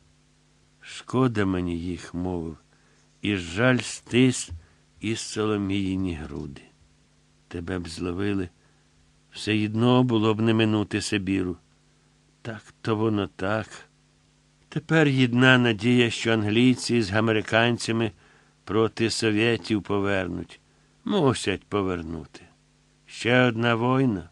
Шкода мені їх, мовив, і жаль стис із Соломіїні груди. Тебе б зловили, все єдно було б не минути Сибіру. Так то воно так. Тепер єдна надія, що англійці з американцями проти совєтів повернуть. Мусять повернути. Ще одна війна.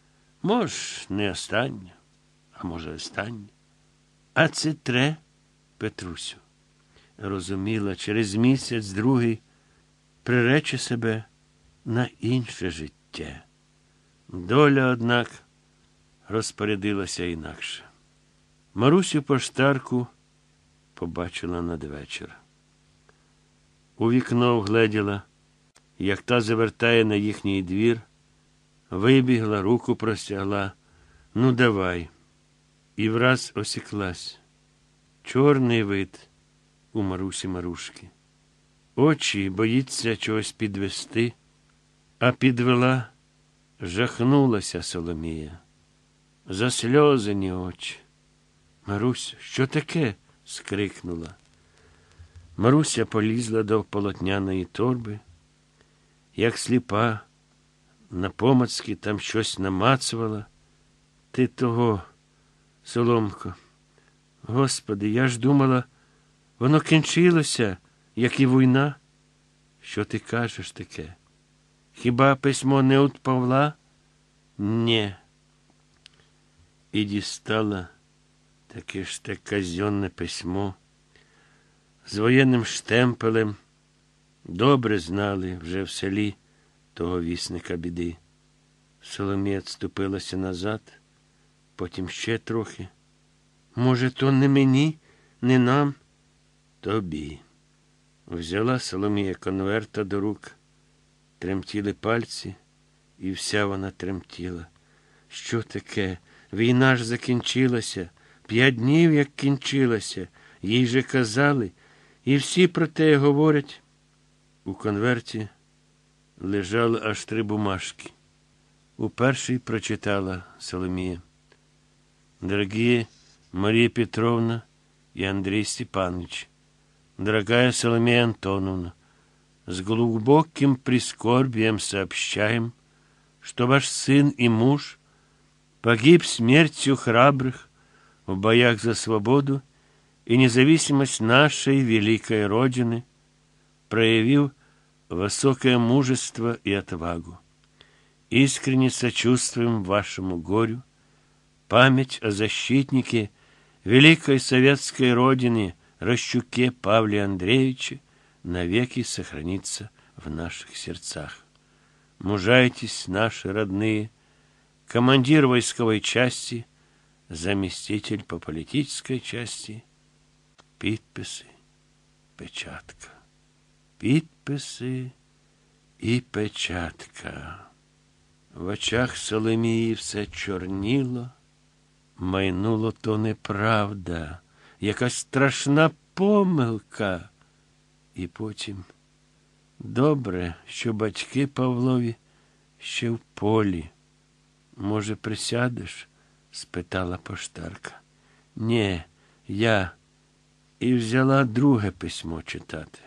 Мож, не остання, а може остання. А це тре, Петрусю. Розуміла, через місяць другий прирече себе на інше життя. Доля, однак, розпорядилася інакше. Марусю поштарку побачила надвечір. У вікно вгледіла, як та завертає на їхній двір, вибігла, руку простягла. Ну, давай. І враз осіклась. Чорний вид у Марусі Марушки. Очі боїться чогось підвести, а підвела, жахнулася Соломія. Засльозані очі. Марусю, що таке? Скрикнула. Маруся полізла до полотняної торби, як сліпа, напомацьки там щось намацувала. Ти того, Соломко, Господи, я ж думала, воно кінчилося, як і війна. Що ти кажеш таке? Хіба письмо не от Павла? Нє. І дістала таке ж те казенне письмо з воєнним штемпелем. Добре знали вже в селі того вісника біди. Соломія відступилася назад, потім ще трохи. Може, то не мені, не нам? Тобі. Взяла Соломія конверта до рук. Тремтіли пальці, і вся вона тремтіла. Що таке? Війна ж закінчилася. П'ять днів, як кінчилася. Їй же казали. І всі про те говорять. У конверті лежали аж три бумажки. У першій прочитала Соломія. Дорогі Мария Петровна и Андрей Степанович, дорогая Соломея Антоновна, с глубоким прискорбием сообщаем, что ваш сын и муж погиб смертью храбрых в боях за свободу и независимость нашей великой Родины, проявил высокое мужество и отвагу. Искренне сочувствуем вашему горю. Память о защитнике великой советской Родины Рощуке Павле Андреевиче навеки сохранится в наших сердцах. Мужайтесь, наши родные, командир войсковой части, заместитель по политической части, підписи, печатка. Підписи і печатка. В очах Соломії все чорніло, майнуло то неправда, якась страшна помилка. І потім, добре, що батьки Павлові ще в полі. Може, присядеш? Спитала поштарка. Нє, я. І взяла друге письмо читати.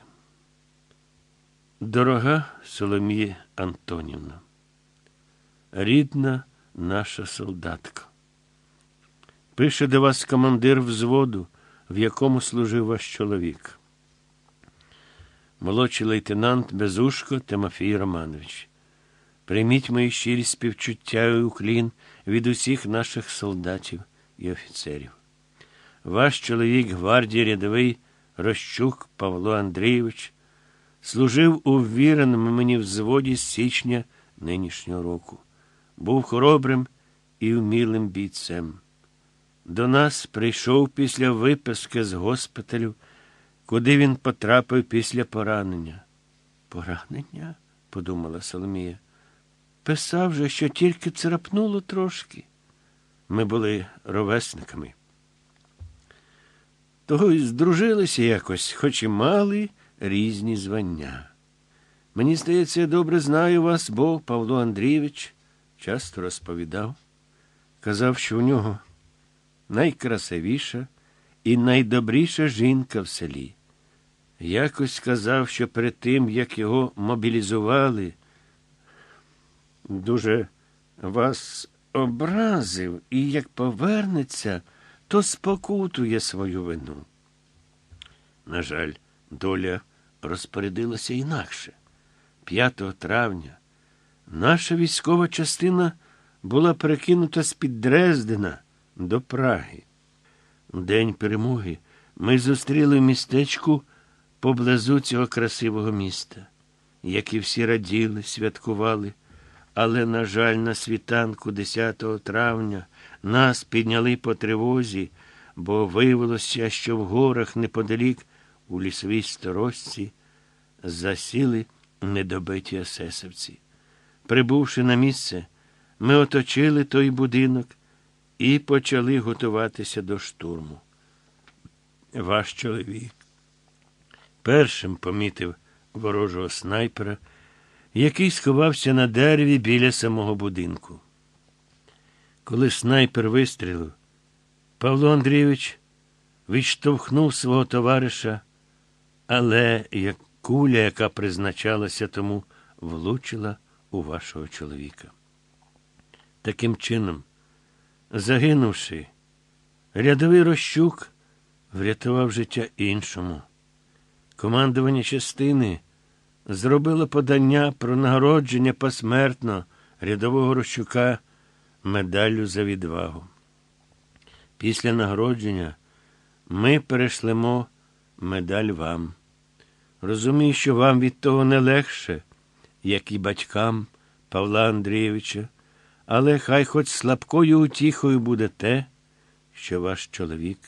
Дорога Соломія Антонівна, рідна наша солдатка, пише до вас командир взводу, в якому служив ваш чоловік. Молодший лейтенант Безушко Тимофій Романович. Прийміть мої щирі співчуття і уклін від усіх наших солдатів і офіцерів. Ваш чоловік гвардії рядовий Рощук Павло Андрійович служив у ввіреному мені взводі з січня нинішнього року. Був хоробрим і вмілим бійцем. До нас прийшов після виписки з госпіталю, куди він потрапив після поранення. Поранення? Подумала Соломія. Писав же, що тільки царапнуло трошки. Ми були ровесниками. Того й здружилися якось, хоч і мали різні звання. Мені здається, я добре знаю вас, бо Павло Андрійович часто розповідав. Казав, що у нього найкрасивіша і найдобріша жінка в селі. Якось сказав, що перед тим, як його мобілізували, дуже вас образив і, як повернеться, то спокутує свою вину. На жаль, доля розпорядилася інакше. п'ятого травня наша військова частина була перекинута з-під Дрездена до Праги. У день перемоги ми зустріли в містечку поблизу цього красивого міста. Як і всі раділи, святкували, але, на жаль, на світанку десятого травня нас підняли по тривозі, бо виявилося, що в горах неподалік у лісовій сторожці засіли недобиті есесівці. Прибувши на місце, ми оточили той будинок і почали готуватися до штурму. Ваш чоловік першим помітив ворожого снайпера, який сховався на дереві біля самого будинку. Коли снайпер вистрілив, Павло Андрійович відштовхнув свого товариша, але як куля, яка призначалася тому, влучила у вашого чоловіка. Таким чином, загинувши, рядовий Рощук врятував життя іншому. Командування частини зробило подання про нагородження посмертно рядового Рощука медаллю за відвагу. Після нагородження ми перешлемо медаль вам. Розумію, що вам від того не легше, як і батькам Павла Андрійовича, але хай хоч слабкою утіхою буде те, що ваш чоловік.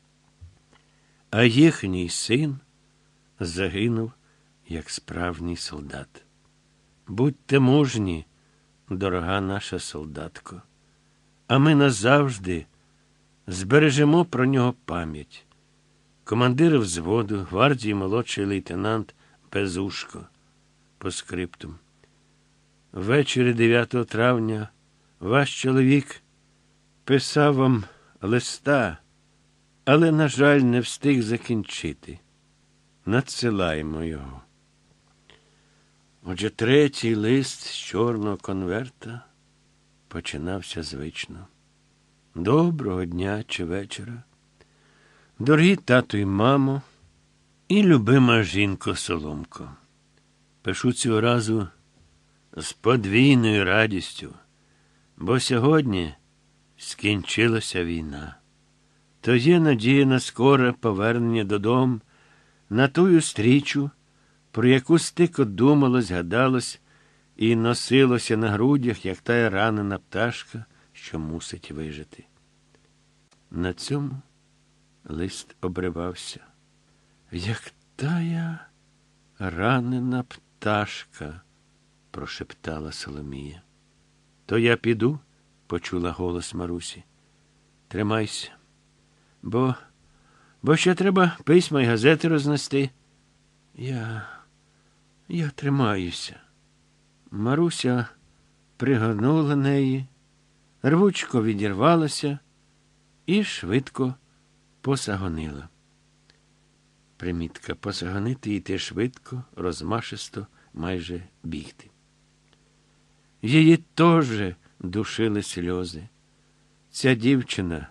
А їхній син загинув, як справжній солдат. Будьте мужні, дорога наша солдатко, а ми назавжди збережемо про нього пам'ять. Командир взводу гвардії молодший лейтенант Безушко. По скриптум. Ввечері дев'ятого травня ваш чоловік писав вам листа, але, на жаль, не встиг закінчити. Надсилаємо його. Отже, третій лист з чорного конверта починався звично. Доброго дня чи вечора. Дорогі тату і мамо, і любима жінко Соломко. Пишу цього разу з подвійною радістю, бо сьогодні скінчилася війна. То є надія на скоре повернення додому, на тую стрічу, про яку стико думалось, гадалось і носилося на грудях, як тая ранена пташка, що мусить вижити. На цьому лист обривався. Як тая ранена пташка, прошептала Соломія. То я піду, почула голос Марусі. Тримайся, бо, бо ще треба письма й газети рознести. Я, я тримаюся. Маруся пригорнула неї, рвучко відірвалася і швидко посагонила. Примітка: посагонити йти швидко, розмашисто, майже бігти. Її теж душили сльози. Ця дівчина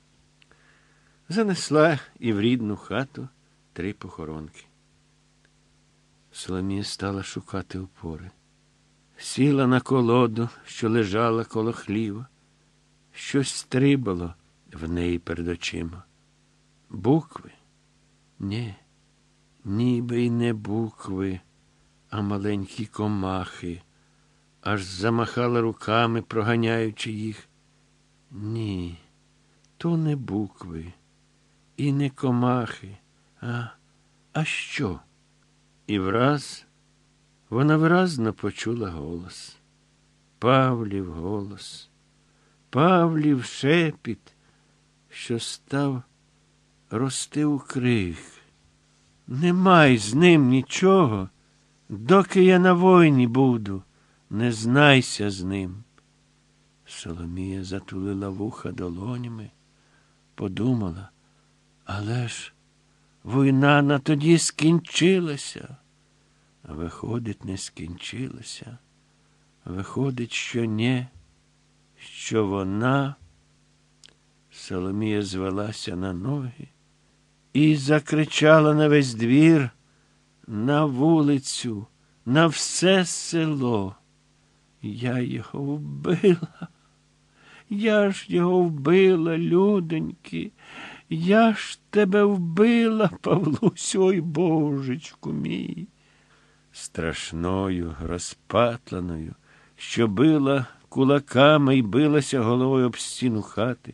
занесла і в рідну хату три похоронки. Соломія стала шукати опори. Сіла на колоду, що лежала коло хліва. Щось стрибало в неї перед очима. Букви? Ні, ніби й не букви, а маленькі комахи. Аж замахала руками, проганяючи їх. Ні, то не букви і не комахи, а, а що? І враз вона виразно почула голос. Павлів голос, Павлів шепіт, що став рости у крик. Немай з ним нічого, доки я на війні буду, не знайся з ним. Соломія затулила вуха долонями, подумала, але ж війна на тоді скінчилася. Виходить, не скінчилася. Виходить, що ні, що вона... Соломія звелася на ноги і закричала на весь двір, на вулицю, на все село. Я його вбила. Я ж його вбила, людоньки. Я ж тебе вбила, Павлусю, ой, божечку мій. Страшною, розпатланою, що била кулаками й билася головою об стіну хати.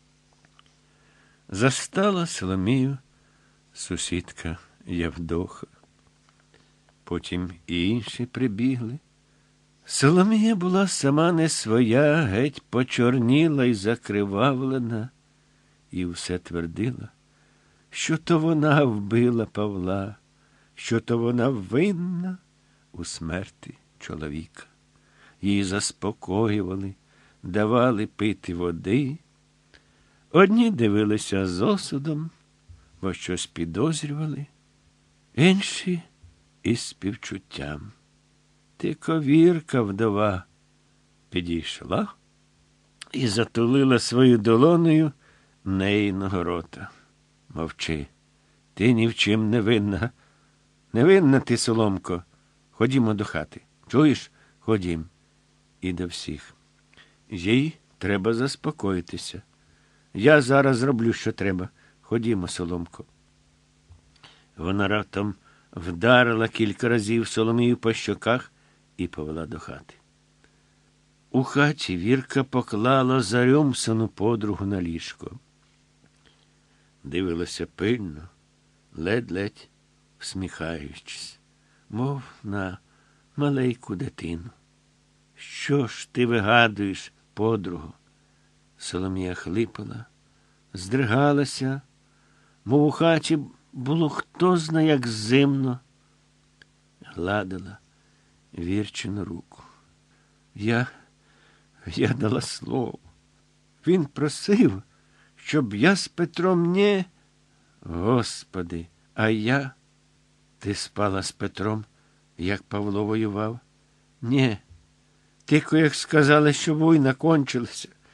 Застала Соломію сусідка Явдоха. Потім і інші прибігли. Соломія була сама не своя, геть почорніла й закривавлена, і все твердила, що то вона вбила Павла, що то вона винна у смерті чоловіка. Її заспокоювали, давали пити води. Одні дивилися з осудом, бо щось підозрювали, інші із співчуттям. Тиковірка вдова підійшла і затулила свою долонею неїного рота. Мовчи, ти ні в чим не винна. Не винна ти, Соломко. Ходімо до хати. Чуєш? Ходім. І до всіх. Їй треба заспокоїтися. Я зараз зроблю, що треба. Ходімо, Соломко. Вона раптом вдарила кілька разів Соломію по щоках і повела до хати. У хаті Вірка поклала зарюмсану подругу на ліжко. Дивилася пильно, ледь-ледь всміхаючись, мов на маленьку дитину. Що ж ти вигадуєш, подругу? Соломія хлипала, здригалася, мов у хаті було хто зна як зимно. Гладила Вірчину руку. Я, я дала слово. Він просив, щоб я з Петром не... Господи, а я... Ти спала з Петром, як Павло воював? Ні. Тільки як сказали, що війна кончилася.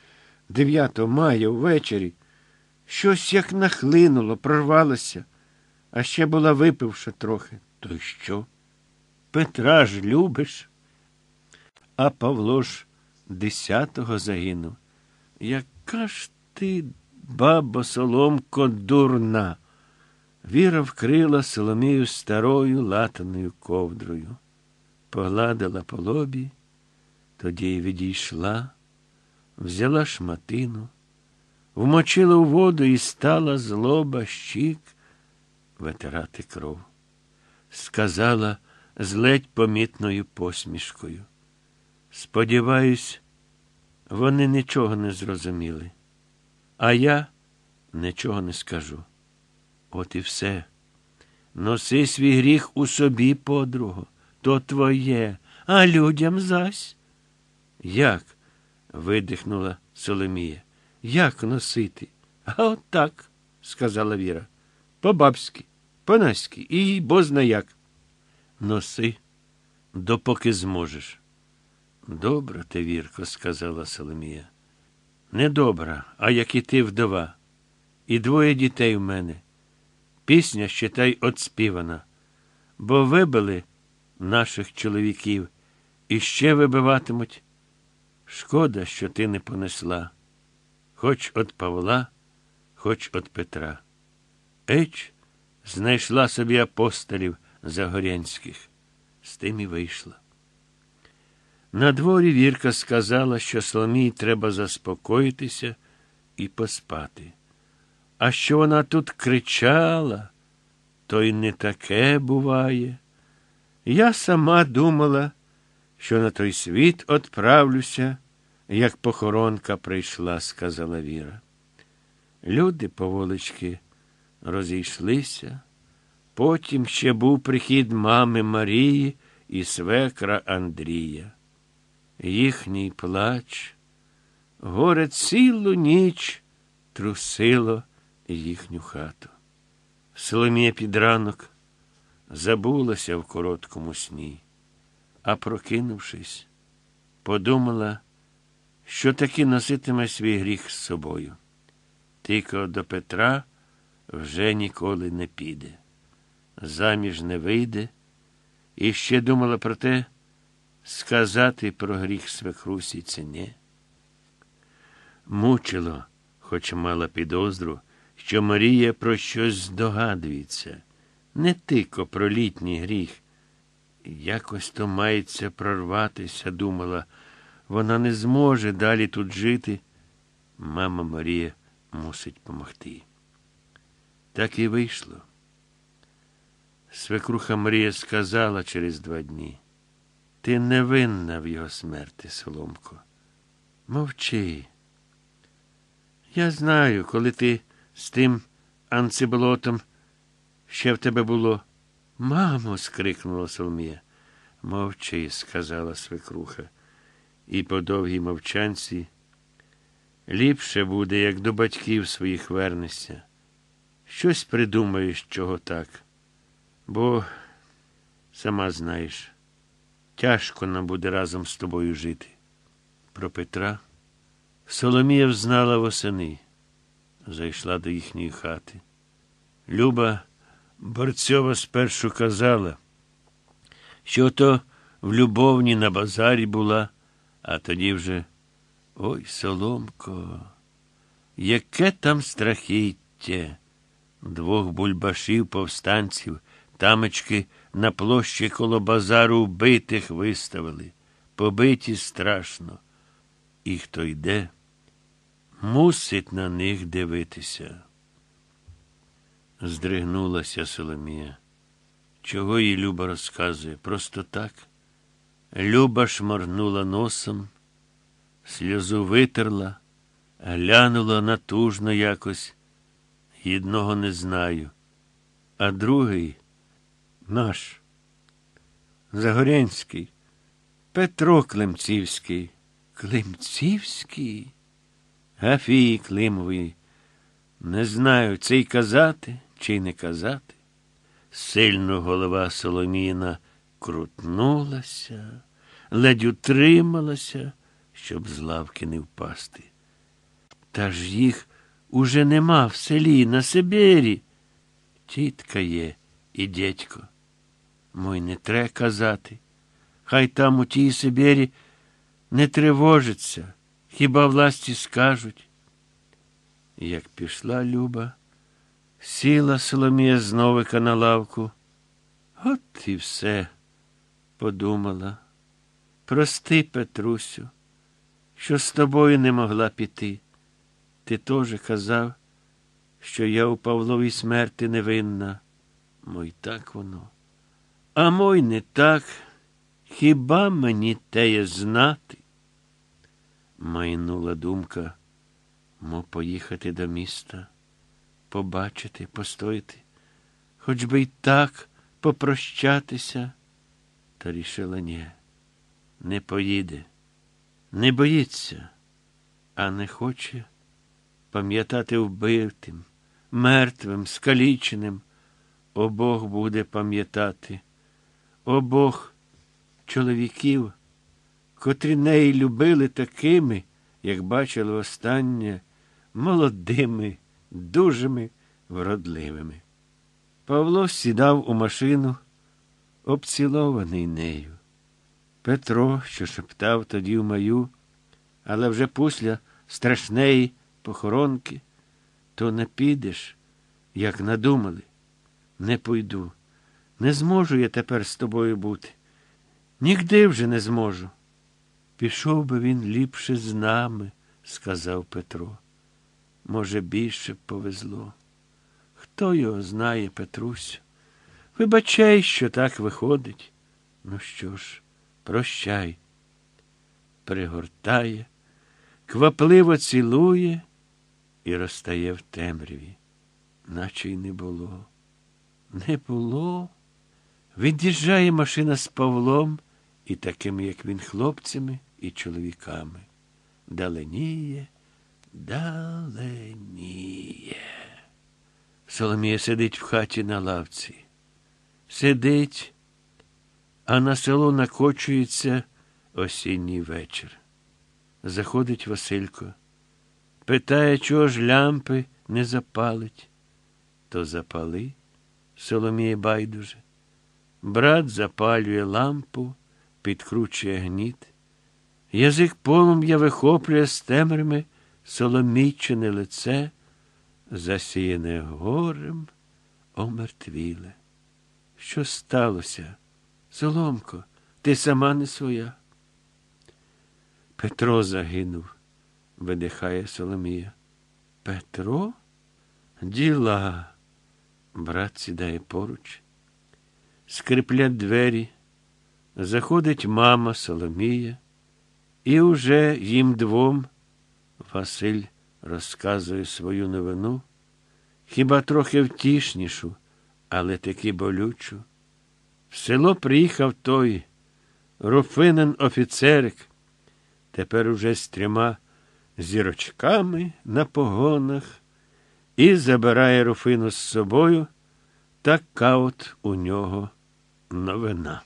дев'ятого мая ввечері щось як нахлинуло, прорвалося, а ще була випивша трохи. То й що? Петра ж любиш? А Павло ж десятого загинув. Яка ж ти, бабо Соломко, дурна! Віра вкрила Соломію старою латаною ковдрою, погладила по лобі, тоді й відійшла, взяла шматину, вмочила у воду і стала з лоба щік витирати кров. Сказала з ледь помітною посмішкою: сподіваюсь, вони нічого не зрозуміли, а я нічого не скажу. От і все. Носи свій гріх у собі, подруго, то твоє, а людям зась. Як? Видихнула Соломія. Як носити? А от так, сказала Віра. По-бабськи, по-наськи і бозна як. Носи, допоки зможеш. Добра ти, Вірко, сказала Соломія. Не добра, а як і ти вдова. І двоє дітей в мене. Пісня, считай, отспівана. Бо вибили наших чоловіків і ще вибиватимуть. Шкода, що ти не понесла. Хоч от Павла, хоч от Петра. Еч знайшла собі апостолів загорянських. З тим і вийшла. На дворі Вірка сказала, що Соломії треба заспокоїтися і поспати. А що вона тут кричала, то й не таке буває. Я сама думала, що на той світ отправлюся, як похоронка прийшла, сказала Віра. Люди поволички розійшлися. Потім ще був прихід мами Марії і свекра Андрія. Їхній плач, горе цілу ніч трусило їхню хату. Соломія під ранок забулася в короткому сні, а прокинувшись, подумала, що таки носитиме свій гріх з собою. Тільки до Петра вже ніколи не піде. Заміж не вийде, і ще думала про те, сказати про гріх свекрусі чи ні. Мучило, хоч мала підозру, що Марія про щось здогадується. Не тільки про літній гріх. Якось то мається прорватися, думала. Вона не зможе далі тут жити. Мама Марія мусить помогти. Так і вийшло. Свекруха Марія сказала через два дні: ти не винна в його смерті, Соломко. Мовчи. Я знаю, коли ти з тим анциболотом ще в тебе було. Мамо, скрикнула Соломія. Мовчи, сказала свекруха. І по довгій мовчанці: ліпше буде, як до батьків своїх вернешся. Щось придумаєш, чого так. Бо, сама знаєш, тяжко нам буде разом з тобою жити. Про Петра Соломія взнала восени. Зайшла до їхньої хати. Люба Борцьова спершу казала, що то в Любовні на базарі була, а тоді вже: ой, Соломко, яке там страхіття! Двох бульбашів повстанців тамечки на площі коло базару вбитих виставили. Побиті страшно. І хто йде, мусить на них дивитися. Здригнулася Соломія. Чого їй Люба розказує? Просто так. Люба шморгнула носом, сльозу витерла, глянула натужно якось. Єдного не знаю, а другий наш, Загорянський, Петро Климцівський. Климцівський? Гафії Климової. Не знаю, це й казати, чи й не казати. Сильно голова Соломіна крутнулася, ледь утрималася, щоб з лавки не впасти. Та ж їх уже нема в селі, на Сибірі. Тітка є і дядько. Мой не тре казати. Хай там у тій Сибірі не тривожиться, хіба власті скажуть. Як пішла Люба, сіла Соломія зновика на лавку. От і все, подумала. Прости, Петрусю, що з тобою не могла піти. Ти теж казав, що я у Павловій смерти невинна. Мой так воно. А мой не так. Хіба мені теє знати? Майнула думка, мо поїхати до міста, побачити, постояти, хоч би й так попрощатися. Та рішила ні, не поїде, не боїться, а не хоче пам'ятати вбитим, мертвим, скаліченим. Обох буде пам'ятати, обох чоловіків, котрі неї любили такими, як бачили останнє, молодими, дужими, вродливими. Павло сідав у машину, обцілований нею. Петро, що шептав тоді в маю, але вже після страшної похоронки, то не підеш, як надумали. Не пойду. Не зможу я тепер з тобою бути. Нігде вже не зможу. Пішов би він ліпше з нами, сказав Петро. Може, більше б повезло. Хто його знає, Петрусю? Вибачай, що так виходить. Ну що ж, прощай. Пригортає, квапливо цілує і розтає в темряві. Наче й не було. Не було. Від'їжджає машина з Павлом і такими, як він, хлопцями і чоловіками. Даленіє, даленіє. Соломія сидить в хаті на лавці. Сидить, а на село накочується осінній вечір. Заходить Василько. Питає, чого ж лямпи не запалить. То запали, Соломія байдуже. Брат запалює лампу, підкручує гніт. Язик полум'я вихоплює з темрями соломійчине лице, засіяне горем, омертвіле. Що сталося? Соломко, ти сама не своя. Петро загинув, видихає Соломія. Петро? Діла. Брат сідає поруч. Скриплять двері. Заходить мама Соломія. І уже їм двом Василь розказує свою новину, хіба трохи втішнішу, але таки болючу. В село приїхав той Руфинин офіцерик, тепер уже з трьома зірочками на погонах, і забирає Руфину з собою. Така от у нього новина.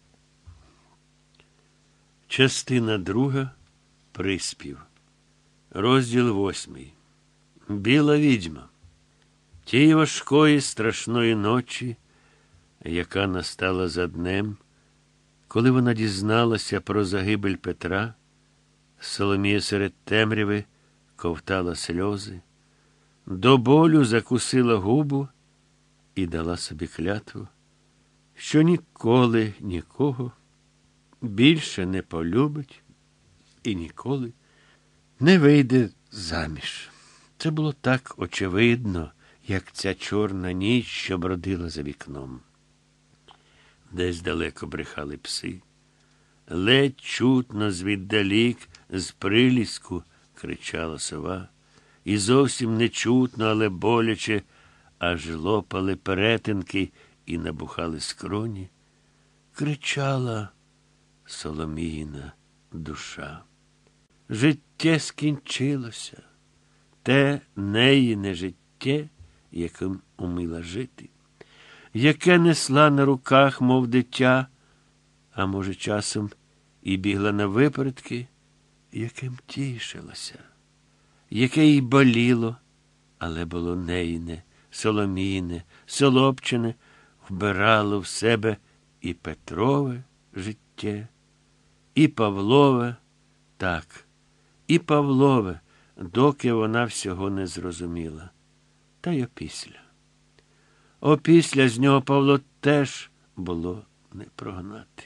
Частина друга. Приспів. Розділ восьмий. Біла відьма. Тієї важкої страшної ночі, яка настала за днем, коли вона дізналася про загибель Петра, Соломія серед темряви ковтала сльози, до болю закусила губу і дала собі клятву, що ніколи нікого більше не полюбить і ніколи не вийде заміж. Це було так очевидно, як ця чорна ніч, що бродила за вікном. Десь далеко брехали пси. Ледь чутно звіддалік, з приліску, кричала сова. І зовсім не чутно, але боляче, аж лопали перетинки і набухали скроні. Кричала Соломіїна душа. Життя скінчилося. Те неї не життя, яким уміла жити, яке несла на руках, мов дитя, а може часом і бігла на випередки, яким тішилася. яке їй боліло, але було нейне, Соломійне, Солопчине, вбирало в себе і Петрове життя, і Павлове, так, і Павлове, доки вона всього не зрозуміла. Та й опісля. Опісля з нього Павло теж було не прогнати.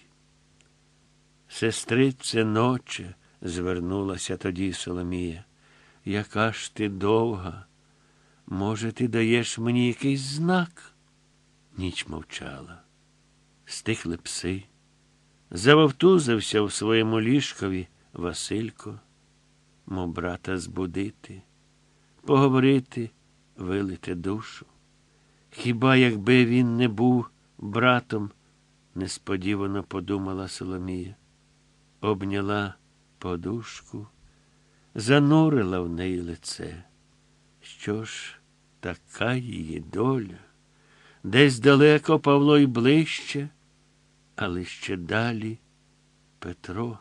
Сестрице ноче, звернулася тоді Соломія, яка ж ти довга. Може, ти даєш мені якийсь знак? Ніч мовчала. Стихли пси. Завовтузився в своєму ліжкові Василько, мов брата збудити, поговорити, вилити душу. Хіба якби він не був братом, несподівано подумала Соломія. Обняла подушку, занурила в неї лице. Що ж, така її доля? Десь далеко Павло й ближче, але ще далі Петро.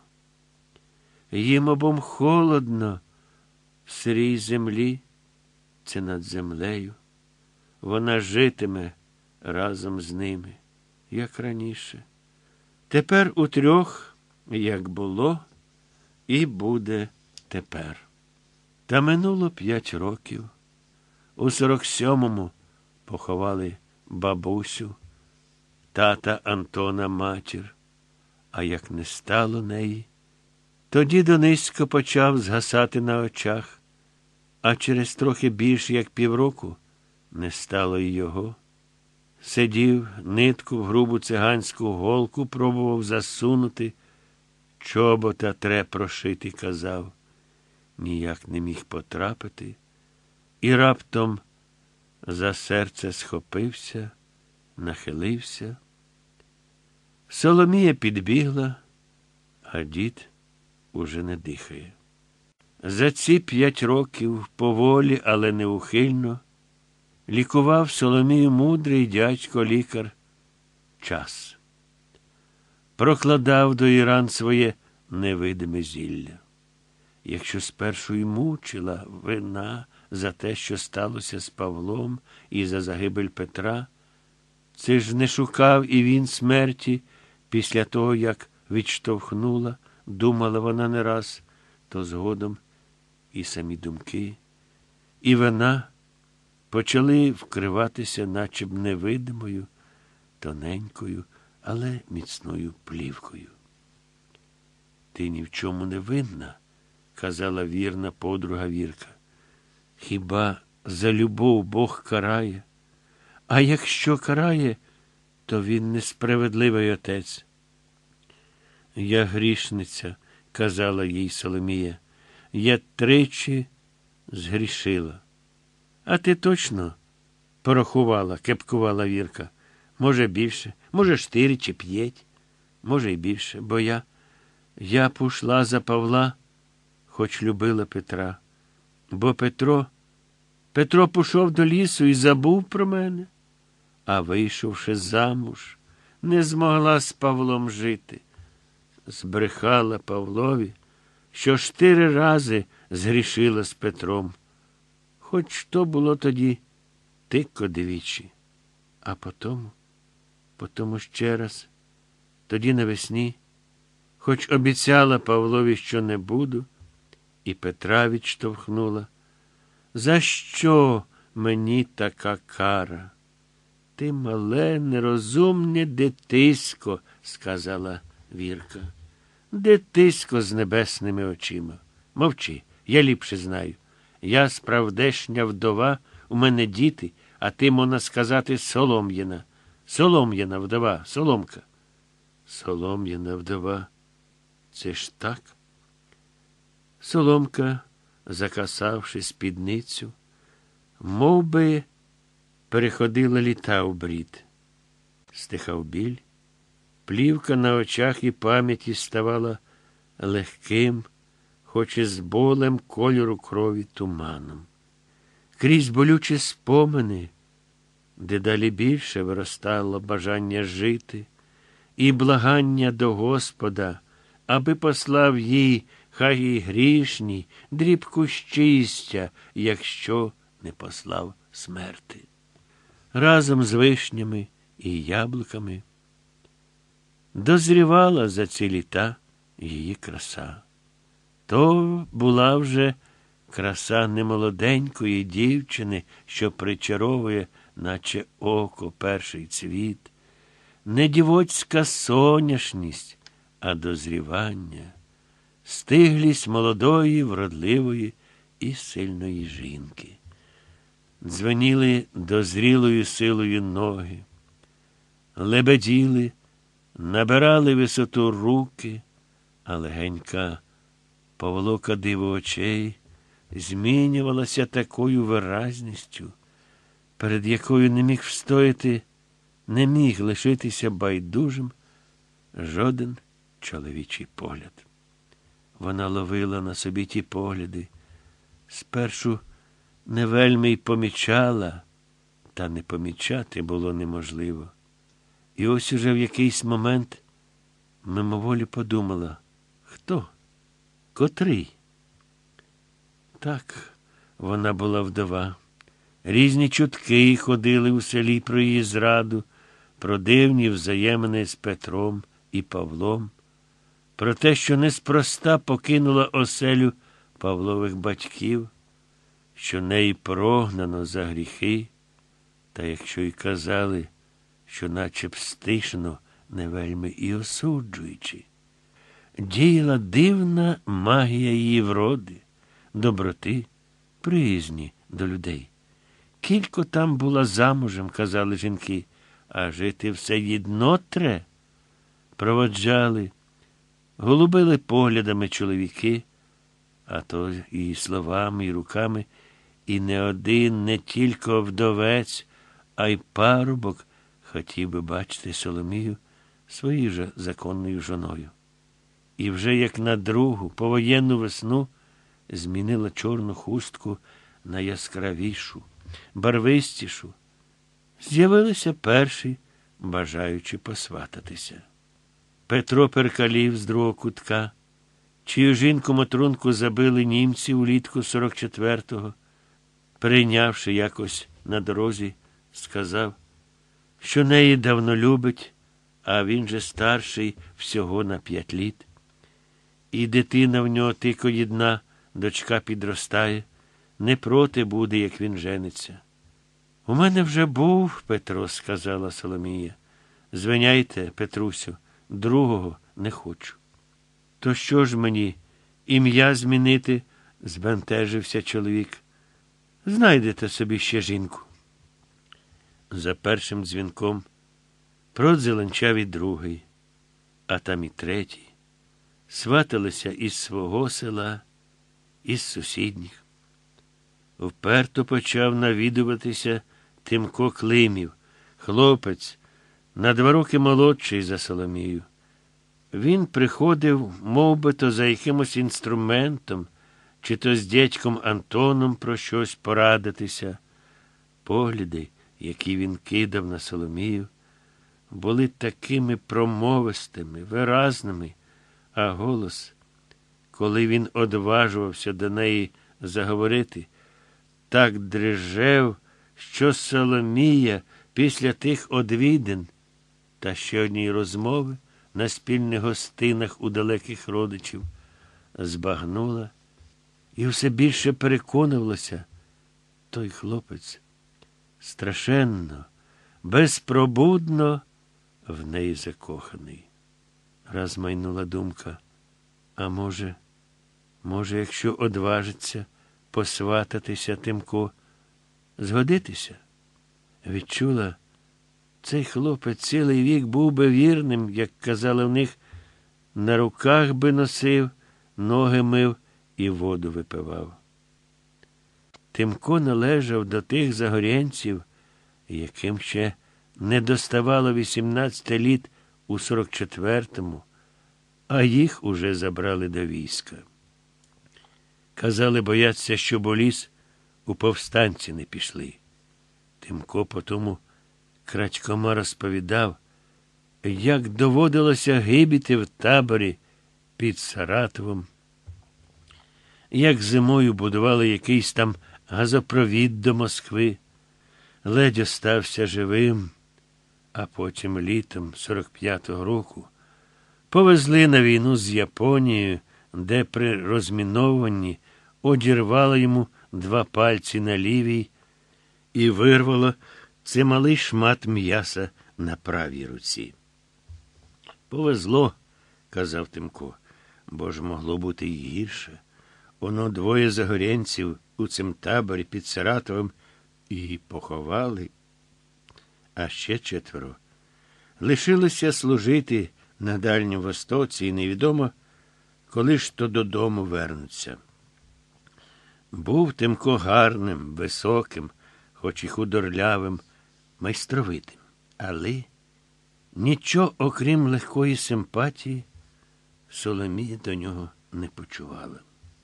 Їм обом холодно в сирій землі, це над землею. Вона житиме разом з ними, як раніше. Тепер утрьох, як було, і буде тепер. Та минуло п'ять років. У сорок сьомому поховали бабусю, тата Антона матір. А як не стало неї, тоді Донисько почав згасати на очах, а через трохи більше, як півроку, не стало й його. Сидів, нитку в грубу циганську голку пробував засунути, чобота тре прошити, казав. Ніяк не міг потрапити, і раптом за серце схопився, нахилився. Соломія підбігла, а дід уже не дихає. За ці п'ять років поволі, але неухильно, лікував Соломію мудрий дядько-лікар час. Прокладав до її ран своє невидиме зілля. Якщо спершу й мучила вина за те, що сталося з Павлом і за загибель Петра, це ж не шукав і він смерті після того, як відштовхнула, думала вона не раз, то згодом і самі думки, і вина почали вкриватися наче б невидимою, тоненькою, але міцною плівкою. Ти ні в чому не винна, казала вірна подруга Вірка. Хіба за любов Бог карає? А якщо карає, то він несправедливий отець. Я грішниця, казала їй Соломія. Я тричі згрішила. А ти точно порахувала, кепкувала Вірка. Може більше, може чотири чи п'ять, може й більше, бо я, я пішла за Павла, хоч любила Петра. Бо Петро, Петро пішов до лісу і забув про мене, а вийшовши замуж, не змогла з Павлом жити. Збрехала Павлові, що чотири рази згрішила з Петром. Хоч то було тоді тільки двічі. А потому, потому ще раз, тоді навесні, хоч обіцяла Павлові, що не буду, і Петра відштовхнула. За що мені така кара? Ти мале, нерозумне дитисько, сказала Вірка. Дитисько з небесними очима. Мовчи, я ліпше знаю. Я справдешня вдова, у мене діти, а ти, можна сказати, Солом'яна. Солом'яна вдова, Соломка. Солом'яна вдова. Це ж так? Соломка, закасавши спідницю, мов би переходила літа в брід. Стихав біль, плівка на очах і пам'яті ставала легким, хоч і з болем кольору крові туманом. Крізь болючі спомини, дедалі більше виростало бажання жити і благання до Господа, аби послав їй хай і грішній, дрібку щастя, якщо не послав смерти. Разом з вишнями і яблуками дозрівала за ці літа її краса. То була вже краса немолоденької дівчини, що причаровує, наче око, перший цвіт, не дівоцька соняшність, а дозрівання, стиглість молодої, вродливої і сильної жінки. Дзвеніли дозрілою силою ноги, лебеділи, набирали висоту руки, а легенька поволока диво очей змінювалася такою виразністю, перед якою не міг встояти, не міг лишитися байдужим жоден чоловічий погляд. Вона ловила на собі ті погляди, спершу не вельми й помічала, та не помічати було неможливо. І ось уже в якийсь момент мимоволі подумала, хто? Котрий? Так, вона була вдова. Різні чутки ходили у селі про її зраду, про дивні взаємини з Петром і Павлом, про те, що неспроста покинула оселю Павлових батьків, що неї прогнано за гріхи, та якщо й казали, що наче б стишно, не вельми і осуджуючи. Діяла дивна магія її вроди, доброти, приязні до людей. Кілько там була замужем, казали жінки, а жити все єдно тре. Проводжали, голубили поглядами чоловіки, а то і словами, і руками, і не один, не тільки вдовець, а й парубок хотів би бачити Соломію своєю же законною жоною. І вже як на другу, повоєнну весну, змінила чорну хустку на яскравішу, барвистішу. З'явилися перші, бажаючи посвататися. Петро Перкалів з другого кутка, чию жінку-матрунку забили німці улітку сорок четвертого, прийнявши якось на дорозі, сказав, що неї давно любить, а він же старший всього на п'ять літ. І дитина в нього тільки єдна, дочка підростає, не проти буде, як він жениться. У мене вже був Петро, сказала Соломія. Звиняйте, Петрусю, другого не хочу. То що ж мені, ім'я змінити? Збентежився чоловік. Знайдете собі ще жінку. За першим дзвінком продзеленчав і другий, а там і третій. Сваталися із свого села, із сусідніх. Вперто почав навідуватися Тимко Климів, хлопець, на два роки молодший за Соломію. Він приходив, мов би, то за якимось інструментом, чи то з дядьком Антоном про щось порадитися. Погляди, які він кидав на Соломію, були такими промовистими, виразними, а голос, коли він одважувався до неї заговорити, так дрижев, що Соломія після тих одвідин та ще одній розмови на спільних гостинах у далеких родичів збагнула і все більше переконувалася, той хлопець страшенно, безпробудно в неї закоханий. Раз майнула думка, а може, може, якщо одважиться посвататися Тимко, згодитися? Відчула, цей хлопець цілий вік був би вірним, як казали в них, на руках би носив, ноги мив і воду випивав. Тимко належав до тих загорянців, яким ще не доставало вісімнадцяти літ у сорок четвертому, а їх уже забрали до війська. Казали, бояться, щоб у ліс у повстанці не пішли. Тимко потому крадькома розповідав, як доводилося гибіти в таборі під Саратовом, як зимою будували якийсь там газопровід до Москви. Ледь остався живим, а потім літом сорок п'ятого року повезли на війну з Японією, де при розмінованні одірвало йому два пальці на лівій і вирвало чималий шмат м'яса на правій руці. «Повезло», – казав Тимко, – бо ж могло бути й гірше. Оно двоє загорянців у цим таборі під Саратовом і поховали, а ще четверо лишилося служити на Дальньому Востоці, і невідомо, коли ж то додому вернуться. Був Тимко гарним, високим, хоч і худорлявим, майстровитим, але нічого, окрім легкої симпатії, Соломія до нього не почувала.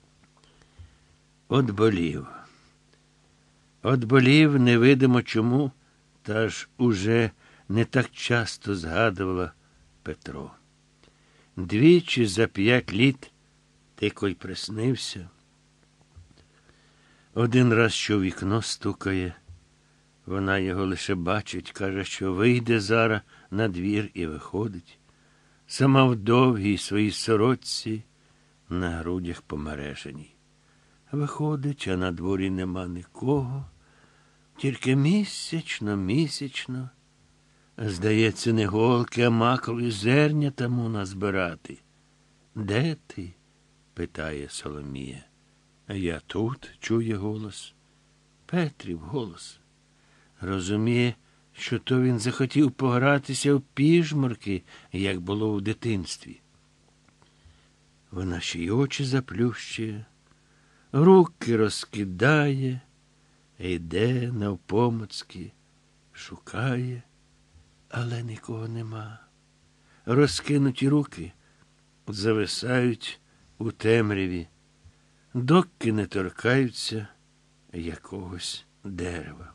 От болів. От болів невидимо чому, та ж уже не так часто згадувала Петро. Двічі за п'ять літ тико й приснився. Один раз, що вікно стукає, вона його лише бачить, каже, що вийде зараз на двір і виходить. Сама в довгій своїй сорочці, на грудях помереженій. Виходить, а на дворі нема нікого, тільки місячно, місячно. Здається, не голки, а макові зерня тому назбирати. «Де ти?» – питає Соломія. А я тут, чує голос. Петрів голос. Розуміє, що то він захотів погратися в піжмурки, як було в дитинстві. Вона ще й очі заплющує, руки розкидає, йде навпомацьки, шукає, але нікого нема. Розкинуті руки зависають у темряві, доки не торкаються якогось дерева.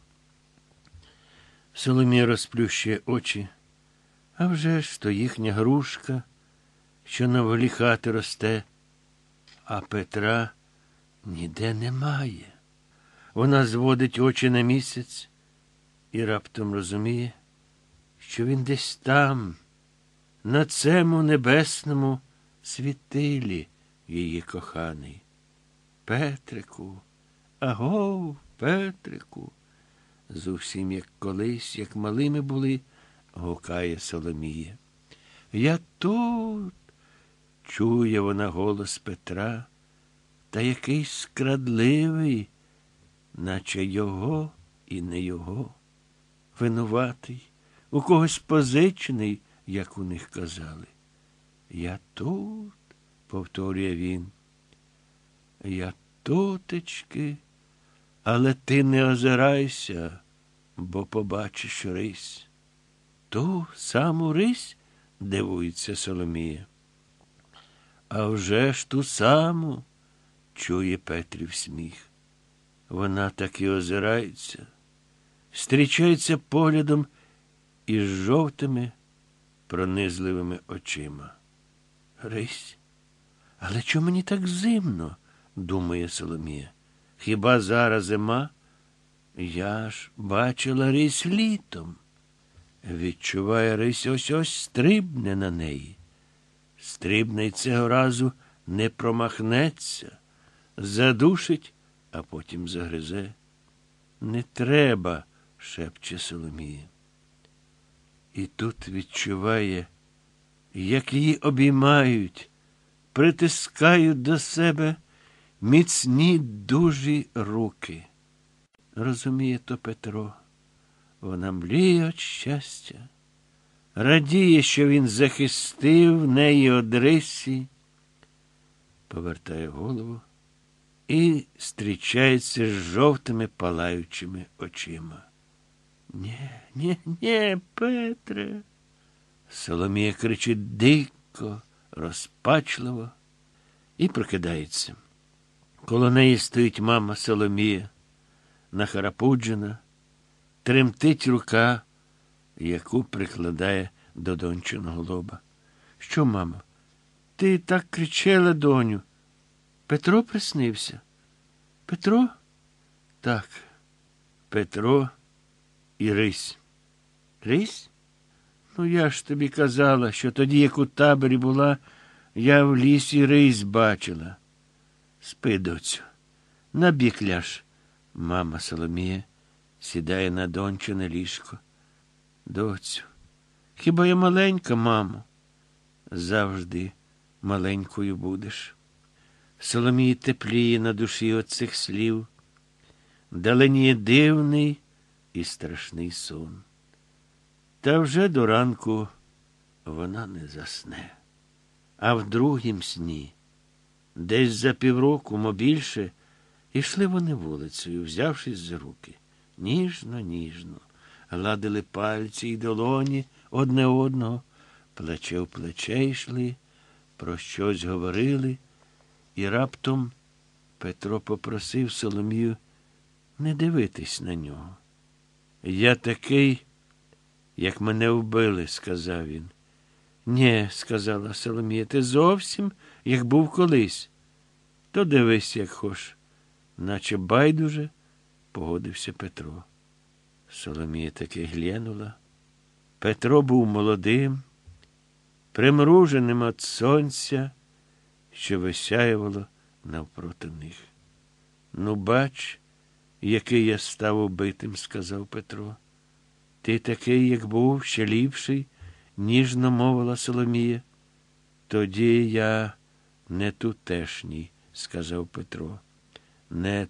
Соломія розплющує очі, а вже ж то їхня грушка, що на волі хати росте, а Петра ніде немає. Вона зводить очі на місяць і раптом розуміє, що він десь там, на цьому небесному світилі її коханий. Петрику, агов, Петрику, зовсім як колись, як малими були, гукає Соломія. Я тут, чує вона голос Петра, та якийсь скрадливий, наче його і не його, винуватий, у когось позичений, як у них казали. Я тут, повторює він, я тутечки, але ти не озирайся, бо побачиш рись. Ту саму рись? Дивується Соломія. А вже ж ту саму, чує Петрів сміх. Вона так і озирається, зустрічається поглядом із жовтими, пронизливими очима. Рись? Але чому мені так зимно? Думає Соломія. Хіба зараз зима? Я ж бачила рись літом. Відчуває рись, ось-ось стрибне на неї. Стрибне й цього разу не промахнеться, задушить, а потім загризе. Не треба, шепче Соломія. І тут відчуває, як її обіймають, притискають до себе міцні дужі руки. Розуміє то Петро. Вона мліє від щастя, радіє, що він захистив неї од рисі, повертає голову і зустрічається з жовтими палаючими очима. Ні, ні, ні, Петре. Соломія кричить дико, розпачливо і прокидається. Коло неї стоїть мама Соломія, нахарапуджена, тремтить рука, яку прикладає до дончиного лоба. Що, мамо, ти так кричала, доню? Петро приснився. Петро? Так, Петро і Рись. Рись? Ну, я ж тобі казала, що тоді, як у таборі була, я в лісі Рись бачила. Спи, доцю, набік ляж. Мама Соломія сідає на дончине ліжко. Доцю, хіба я маленька, мамо? Завжди маленькою будеш. Соломії тепліє на душі от цих слів. Даленіє дивний і страшний сон. Та вже до ранку вона не засне. А в другім сні, десь за півроку, мо більше, ішли вони вулицею, взявшись за руки. Ніжно-ніжно гладили пальці й долоні одне одного, плече в плече йшли, про щось говорили, і раптом Петро попросив Соломію не дивитись на нього. «Я такий, як мене вбили», – сказав він. «Нє», – сказала Соломія, – «ти зовсім, як був колись. То дивись, як хош». Наче байдуже погодився Петро. Соломія таки глянула. Петро був молодим, примруженим від сонця, що висяювало навпроти них. «Ну, бач, який я став убитим», – сказав Петро. «Ти такий, як був, ще ліпший», – ніжно мовила Соломія. «Тоді я не тутешній», – сказав Петро. «Не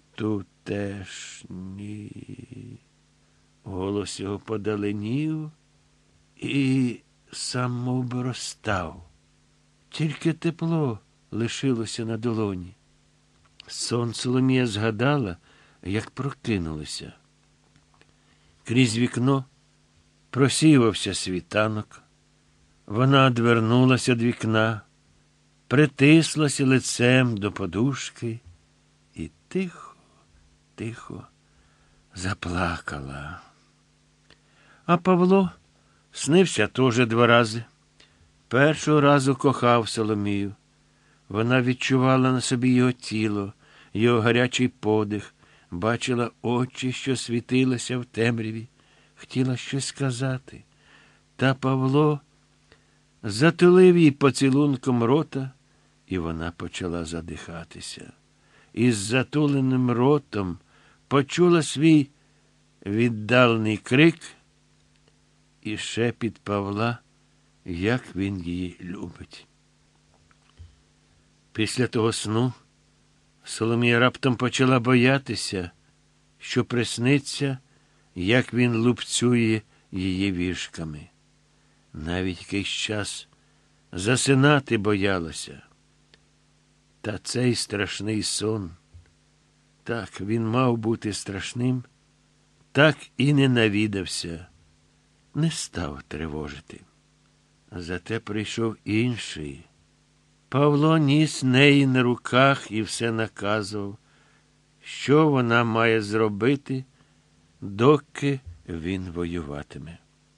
тутешній». Голос його подаленів і самообростав. Тільки тепло лишилося на долоні. Сон Соломія згадала, як прокинулася. Крізь вікно просіювався світанок. Вона одвернулася від вікна, притислася лицем до подушки і тихо, тихо заплакала. А Павло снився теж два рази. Першого разу кохав Соломію. Вона відчувала на собі його тіло, його гарячий подих, бачила очі, що світилися в темряві, хотіла щось сказати. Та Павло затулив їй поцілунком рота, і вона почала задихатися. Із затуленим ротом почула свій віддалений крик і шепіт Павла, як він її любить. Після того сну Соломія раптом почала боятися, що присниться, як він лупцює її віжками. Навіть якийсь час засинати боялася. Та цей страшний сон, так він мав бути страшним, так і не навідався, не став тривожити. Зате прийшов інший. Павло ніс неї на руках і все наказував, що вона має зробити, доки він воюватиме.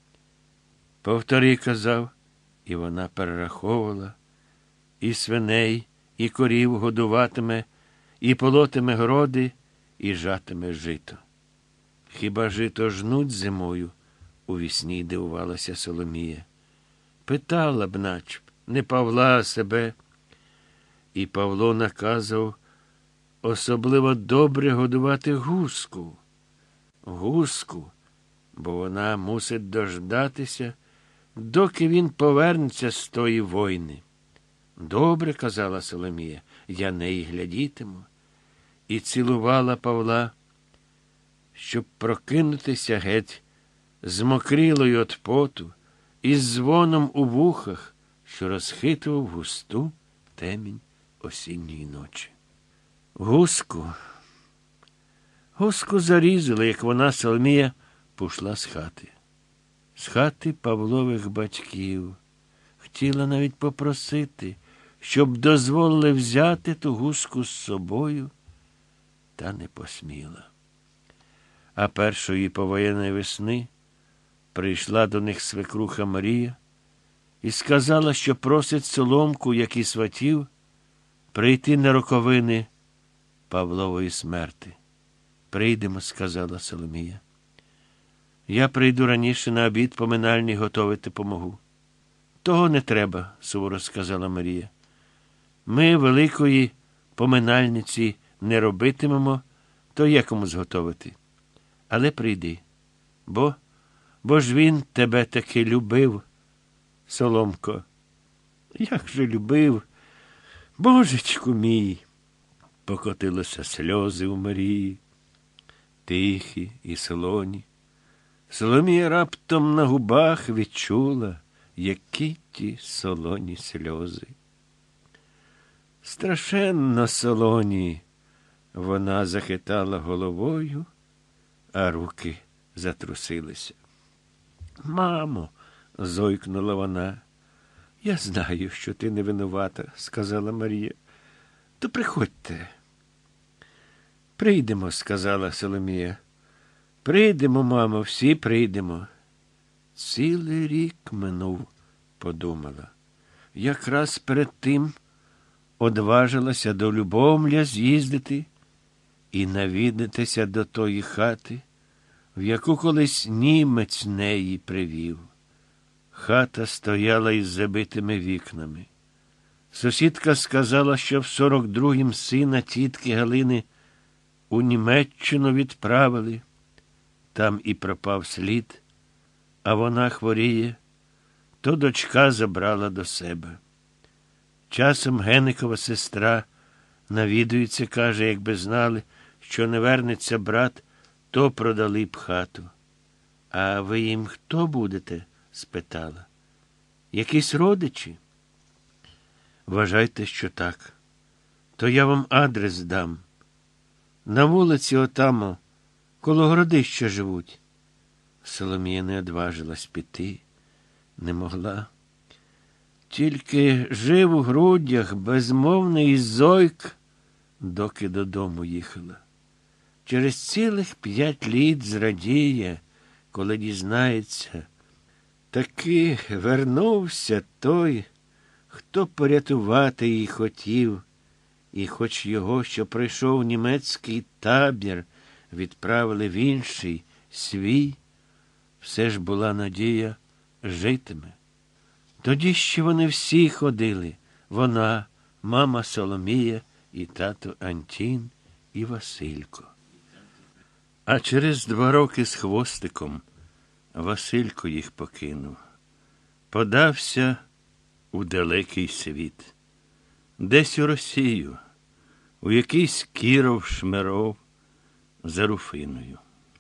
Повтори, казав, і вона перераховувала, і свиней, і корів годуватиме, і полотиме городи, і жатиме жито. Хіба жито жнуть зимою? Увісні дивувалася Соломія. Питала б, начеб, не Павла, а себе. І Павло наказав особливо добре годувати гуску. Гуску, бо вона мусить дождатися, доки він повернеться з тої війни. Добре, казала Соломія, я неї глядітиму. І цілувала Павла, щоб прокинутися геть, змокрілою від поту, із дзвоном у вухах, що розхитував густу темінь осінньої ночі. Гуску. Гуску зарізали, як вона, Соломія, пішла з хати. З хати Павлових батьків. Хотіла навіть попросити, щоб дозволили взяти ту гуску з собою, та не посміла. А першої повоєнної весни прийшла до них свекруха Марія і сказала, що просить соломку, як і сватів, прийти на роковини Павлової смерти. Прийдемо, сказала Соломія. Я прийду раніше на обід поминальний готовити помогу. Того не треба, суворо сказала Марія. Ми великої поминальниці не робитимемо, то є кому зготовити. Але прийди, бо, бо ж він тебе таки любив, Соломко. Як же любив, Божечку мій! Покотилися сльози у Марії, тихі і солоні. Соломія раптом на губах відчула, які ті солоні сльози. Страшенно солоні. Вона захитала головою, а руки затрусилися. Мамо, зойкнула вона. Я знаю, що ти не винувата, сказала Марія. То приходьте. Прийдемо, сказала Соломія. Прийдемо, мамо, всі прийдемо. Цілий рік минув, подумала. Якраз перед тим одважилася до Любомля з'їздити і навідатися до тої хати, в яку колись німець неї привів. Хата стояла із забитими вікнами. Сусідка сказала, що в сорок другім сина тітки Галини у Німеччину відправили. Там і пропав слід, а вона хворіє, то дочка забрала до себе. Часом Геникова сестра навідується, каже, якби знали, що не вернеться брат, то продали б хату. А ви їм хто будете? Спитала. Якісь родичі? Вважайте, що так. То я вам адрес дам. На вулиці отамо, коло городища живуть. Соломія не одважилась піти, не могла. Тільки жив у грудях безмовний зойк, доки додому їхала. Через цілих п'ять літ зрадіє, коли дізнається, таки вернувся той, хто порятувати її хотів, і хоч його, що пройшов німецький табір, відправили в інший, свій, все ж була надія, житиме. Тоді ще вони всі ходили, вона, мама Соломія і тато Антін і Василько. А через два роки з хвостиком Василько їх покинув. Подався у далекий світ. Десь у Росію, у якийсь Кіров Шмеров за Руфиною.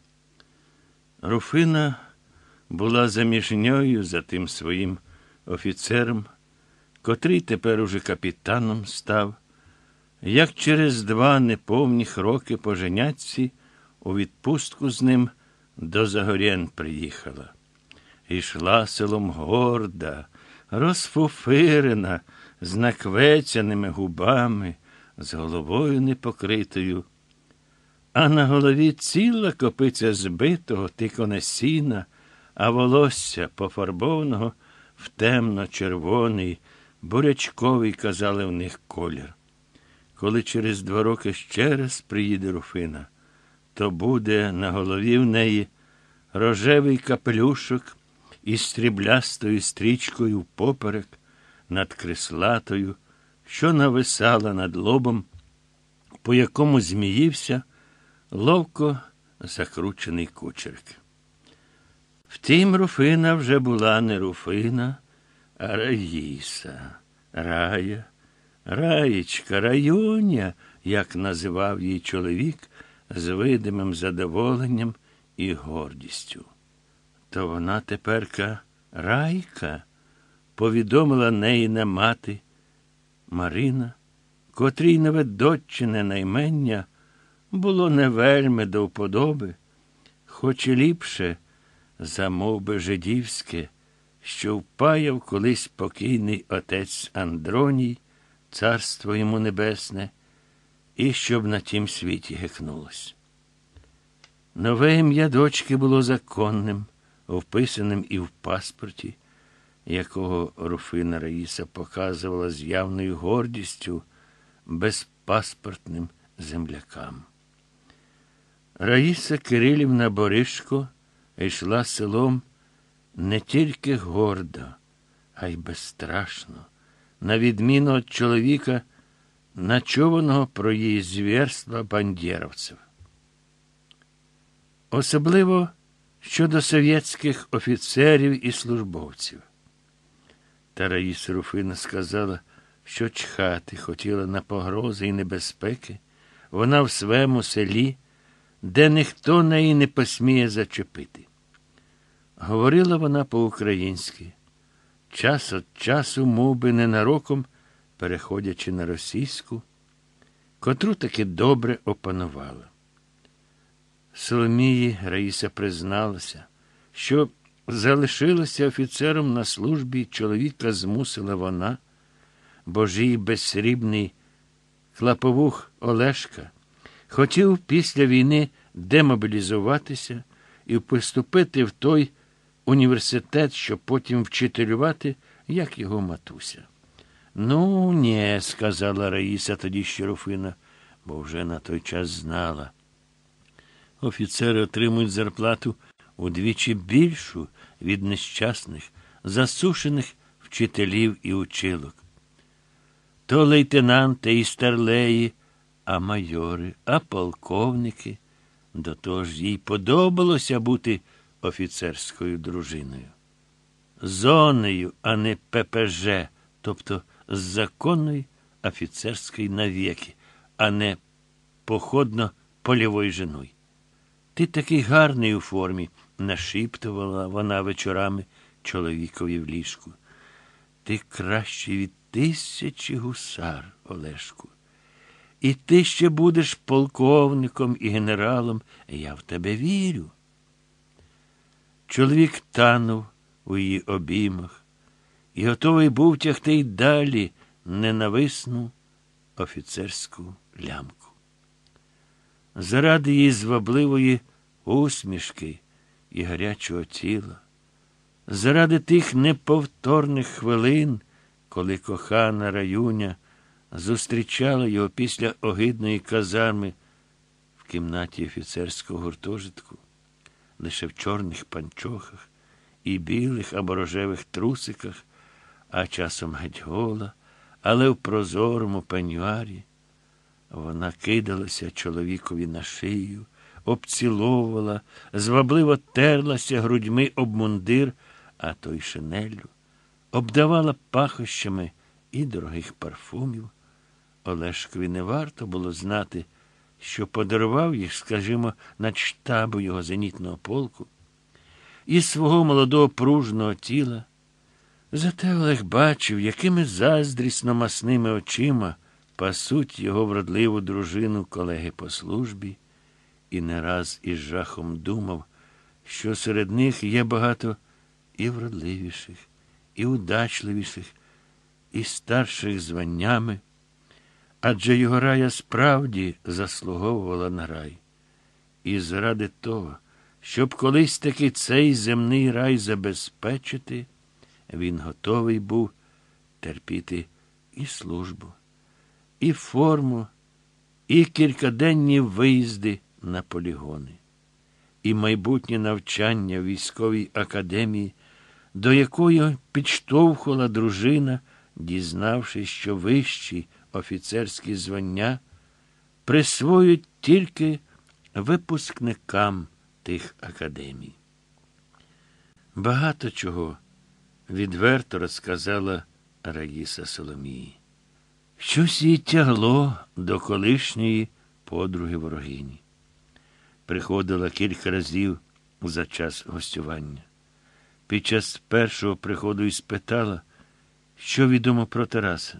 Руфина була заміжньою за тим своїм офіцером, котрий тепер уже капітаном став, як через два неповних роки по женятці у відпустку з ним до Загорєн приїхала. Ішла селом горда, розфуфирена, з наквецяними губами, з головою непокритою, а на голові ціла копиця збитого тиконе сіна, а волосся пофарбованого в темно-червоний, бурячковий, казали в них, колір. Коли через два роки ще раз приїде Руфина, то буде на голові в неї рожевий капелюшок із стріблястою стрічкою впоперек над крислатою, що нависала над лобом, по якому зміївся ловко закручений кучерк. Втім, Руфина вже була не Руфина, а Раїса, Рая, Раєчка, Раюня, як називав її чоловік, з видимим задоволенням і гордістю. То вона теперка Райка, повідомила неїна мати Марина, котрій нове доччине наймення було не вельми до вподоби, хоч і ліпше, за мовби жидівське, що впаяв колись покійний отець Андроній, царство йому небесне, і щоб на тім світі гекнулось. Нове ім'я дочки було законним, вписаним і в паспорті, якого Руфина Раїса показувала з явною гордістю, безпаспортним землякам. Раїса Кирилівна Боришко йшла селом не тільки гордо, а й безстрашно, на відміну від чоловіка, начованого про її звірства бандєровців. Особливо щодо совєтських офіцерів і службовців. Та Раїса Руфина сказала, що чхати хотіла на погрози і небезпеки, вона в своєму селі, де ніхто неї не посміє зачепити. Говорила вона по-українськи, час від часу, мов би ненароком, переходячи на російську, котру таки добре опанувала. Соломії Раїса призналася, що залишилася офіцером на службі, чоловіка змусила вона, бо ж її безсрібний хлаповух Олешка хотів після війни демобілізуватися і поступити в той університет, щоб потім вчителювати, як його матуся. «Ну, ні», – сказала Раїса тоді ще Руфина, бо вже на той час знала. Офіцери отримують зарплату удвічі більшу від нещасних, засушених вчителів і училок. То лейтенанти і старлеї, а майори, а полковники. До того ж їй подобалося бути офіцерською дружиною. Зонею, а не ППЖ, тобто з законної офіцерської навіки, а не походно-польовою жіною. «Ти такий гарний у формі», – нашіптувала вона вечорами чоловікові в ліжку. «Ти кращий від тисячі гусар, Олешку. І ти ще будеш полковником і генералом, я в тебе вірю». Чоловік танув у її обіймах і готовий був тягти й далі ненависну офіцерську лямку. Заради її звабливої усмішки і гарячого тіла, заради тих неповторних хвилин, коли кохана Раюня зустрічала його після огидної казарми в кімнаті офіцерського гуртожитку, лише в чорних панчохах і білих або рожевих трусиках, а часом геть гола, але в прозорому пеньюарі, вона кидалася чоловікові на шию, обціловувала, звабливо терлася грудьми об мундир, а то й шинеллю, обдавала пахощами і дорогих парфумів. Олешкові не варто було знати, що подарував їх, скажімо, начштабу його зенітного полку, із свого молодого пружного тіла. Зате Олег бачив, якими заздрісно масними очима пасуть його вродливу дружину колеги по службі, і не раз із жахом думав, що серед них є багато і вродливіших, і удачливіших, і старших званнями, адже його рая справді заслуговувала на рай. І заради того, щоб колись таки цей земний рай забезпечити, він готовий був терпіти і службу, і форму, і кількаденні виїзди на полігони, і майбутнє навчання в військовій академії, до якої підштовхувала дружина, дізнавшись, що вищі офіцерські звання присвоюють тільки випускникам тих академій. Багато чого відверто розказала Раїса Соломії. Щось її тягло до колишньої подруги-ворогині. Приходила кілька разів за час гостювання. Під час першого приходу і спитала, що відомо про Тараса.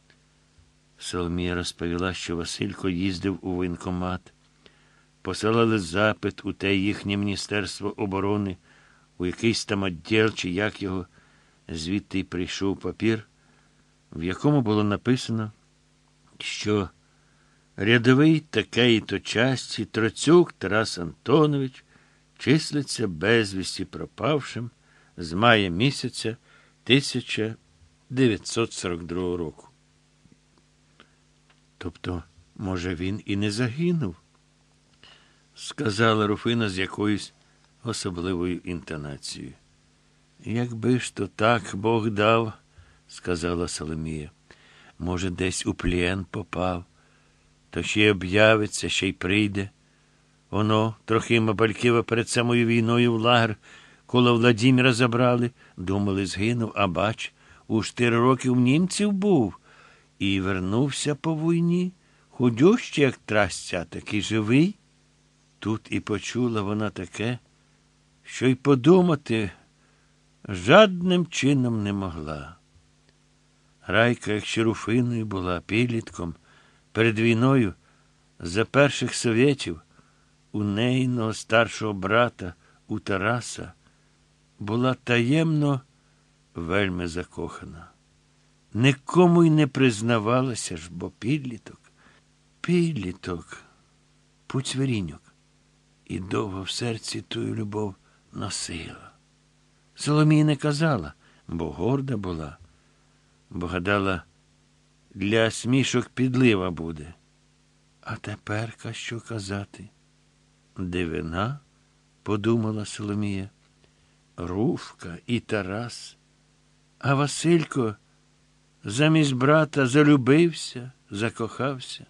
Соломія розповіла, що Василько їздив у воєнкомат, посилали запит у те їхнє Міністерство оборони, у якийсь там відділ, чи як його, звідти й прийшов папір, в якому було написано, що рядовий такої-то часті Троцюк Тарас Антонович числиться безвісті пропавшим з мая місяця тисяча дев'ятсот сорок другого року. Тобто, може, він і не загинув? Сказала Руфина з якоюсь особливою інтонацією. Якби ж то так Бог дав, сказала Соломія. Може, десь у плен попав, то ще й об'явиться, ще й прийде. Воно, Трохима Бальківа перед самою війною в лагер коло Владіміра забрали, думали, згинув, а бач, у чотири роки в німців був і вернувся по війні, худющий, як трасця, такий живий. Тут і почула вона таке, що й подумати жадним чином не могла. Райка, як ще Руфиною була підлітком, перед війною за перших совєтів у нейного старшого брата, у Тараса, була таємно вельми закохана. Нікому й не признавалася ж, бо підліток, підліток, Пуцьверінюк, і довго в серці тую любов носила. Соломія не казала, бо горда була, бо гадала, для смішок підлива буде. А теперка що казати? Дивина, подумала Соломія, Руфка і Тарас. А Василько замість брата залюбився, закохався.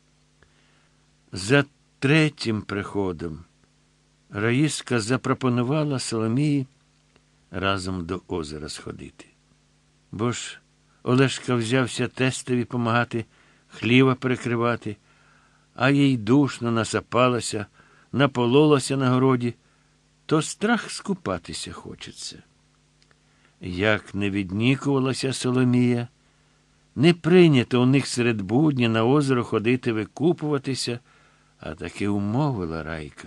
За третім приходом Раїска запропонувала Соломії разом до озера сходити. Бо ж Олешка взявся тестові помагати хліва перекривати, а їй душно насапалася, напололася на городі, то страх скупатися хочеться. Як не віднікувалася Соломія, не прийнято у них серед будня на озеро ходити викупуватися, а таки умовила Райка.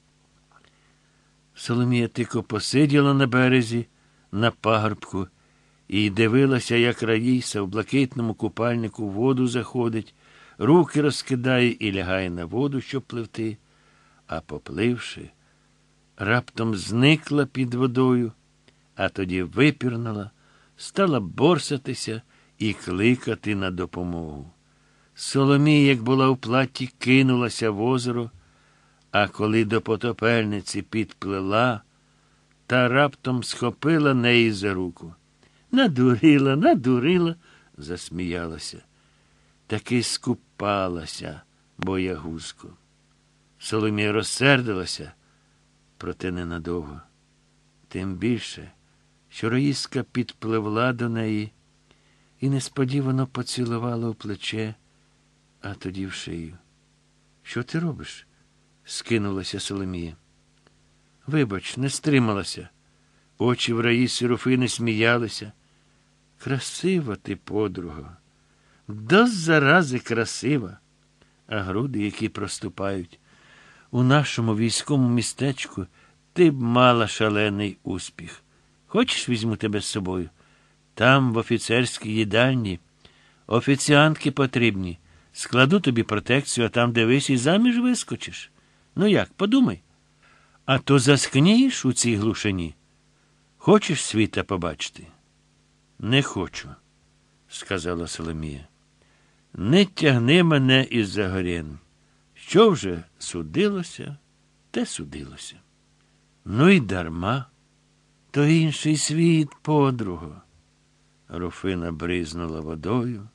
Соломія тихо посиділа на березі, на пагорбку, і дивилася, як Раїса в блакитному купальнику в воду заходить, руки розкидає і лягає на воду, щоб пливти, а попливши, раптом зникла під водою, а тоді випірнула, стала борсатися і кликати на допомогу. Соломія, як була у платі, кинулася в озеро, а коли до потопельниці підплила, та раптом схопила неї за руку. Надурила, надурила, засміялася. Таки скупалася, боягузко. Соломія розсердилася, проте ненадовго. Тим більше, що Раїска підпливла до неї і несподівано поцілувала у плече, а тоді в шию. Що ти робиш? Скинулася Соломія. Вибач, не стрималася. Очі в Раїсі Руфини сміялися. Красива ти, подруга. До зарази красива. А груди, які проступають. У нашому військовому містечку ти б мала шалений успіх. Хочеш, візьму тебе з собою? Там, в офіцерській їдальні, офіціантки потрібні. Складу тобі протекцію, а там, дивись, і заміж вискочиш. Ну як, подумай. А то заскнієш у цій глушині. Хочеш світа побачити? Не хочу, сказала Соломія. Не тягни мене із-за горін. Що вже судилося, те судилося. Ну й дарма. То інший світ, подруго. Руфина бризнула водою,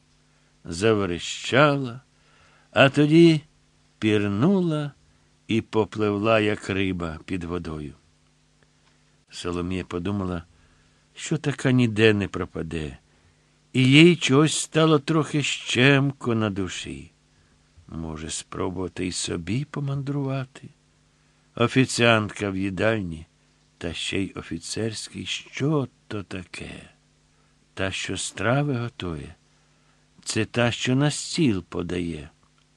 заверещала, а тоді пірнула і попливла, як риба, під водою. Соломія подумала, що така ніде не пропаде, і їй чогось стало трохи щемко на душі. Може, спробувати й собі помандрувати? Офіціантка в їдальні, та ще й офіцерський, що то таке? Та, що страви готує, це та, що на стіл подає.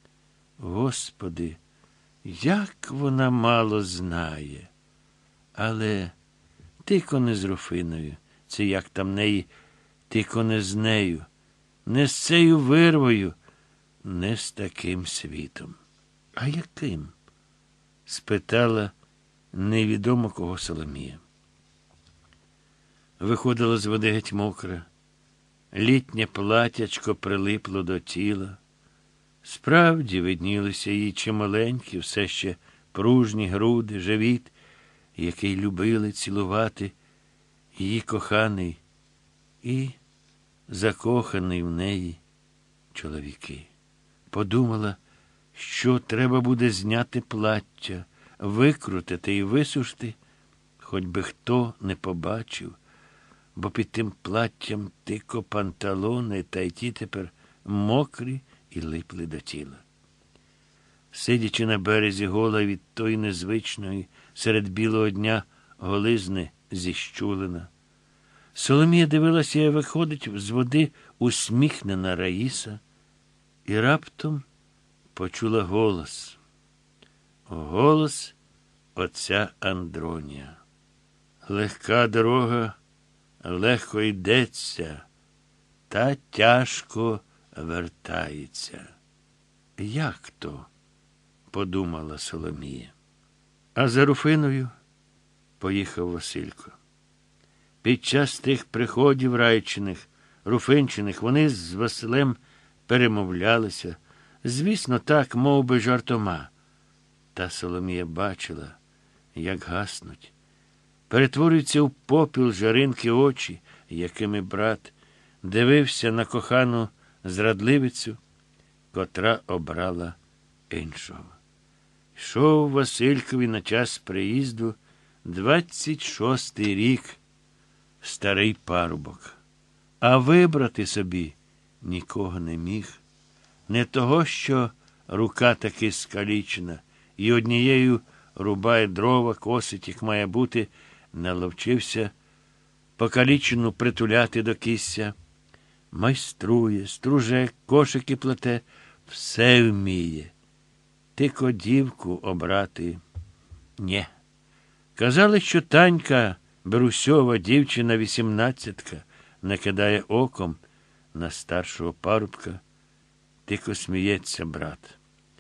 Господи, як вона мало знає. Але тільки не з Руфиною, це як там неї, тільки не з нею, не з цією вирвою, не з таким світом. А яким? Спитала невідомо кого Соломія. Виходила з води геть мокра, літнє платячко прилипло до тіла, Справді виднілися її чималенькі, все ще пружні груди, живіт, який любили цілувати її коханий і закоханий в неї чоловіки. Подумала, що треба буде зняти плаття, викрутити і висушити, хоч би хто не побачив, бо під тим платтям тико панталони, та й ті тепер мокрі і липли до тіла. Сидячи на березі гола від тої незвичної серед білого дня голизни зіщулена, Соломія дивилася, як виходить з води усміхнена Раїса, і раптом почула голос. Голос отця Андронія. Легка дорога легко йдеться, та тяжко вертається. Як то? Подумала Соломія. А за Руфиною поїхав Василько. Під час тих приходів Райчиних, Руфинчиних, вони з Василем перемовлялися. Звісно, так, мов би, жартома. Та Соломія бачила, як гаснуть. Перетворюються в попіл жаринки очі, якими брат дивився на кохану зрадливицю, котра обрала іншого. Йшов Василькові на час приїзду двадцять шостий рік, старий парубок. А вибрати собі нікого не міг. Не того, що рука таки скалічена, і однією рубає дрова, косить, як має бути, наловчився покалічену притуляти до кісся. Майструє, струже, кошики плете, все вміє. Тільки дівку обрати – нє. Казали, що Танька, Берусьова, дівчина вісімнадцятка, не кидає оком на старшого парубка. Тільки сміється брат.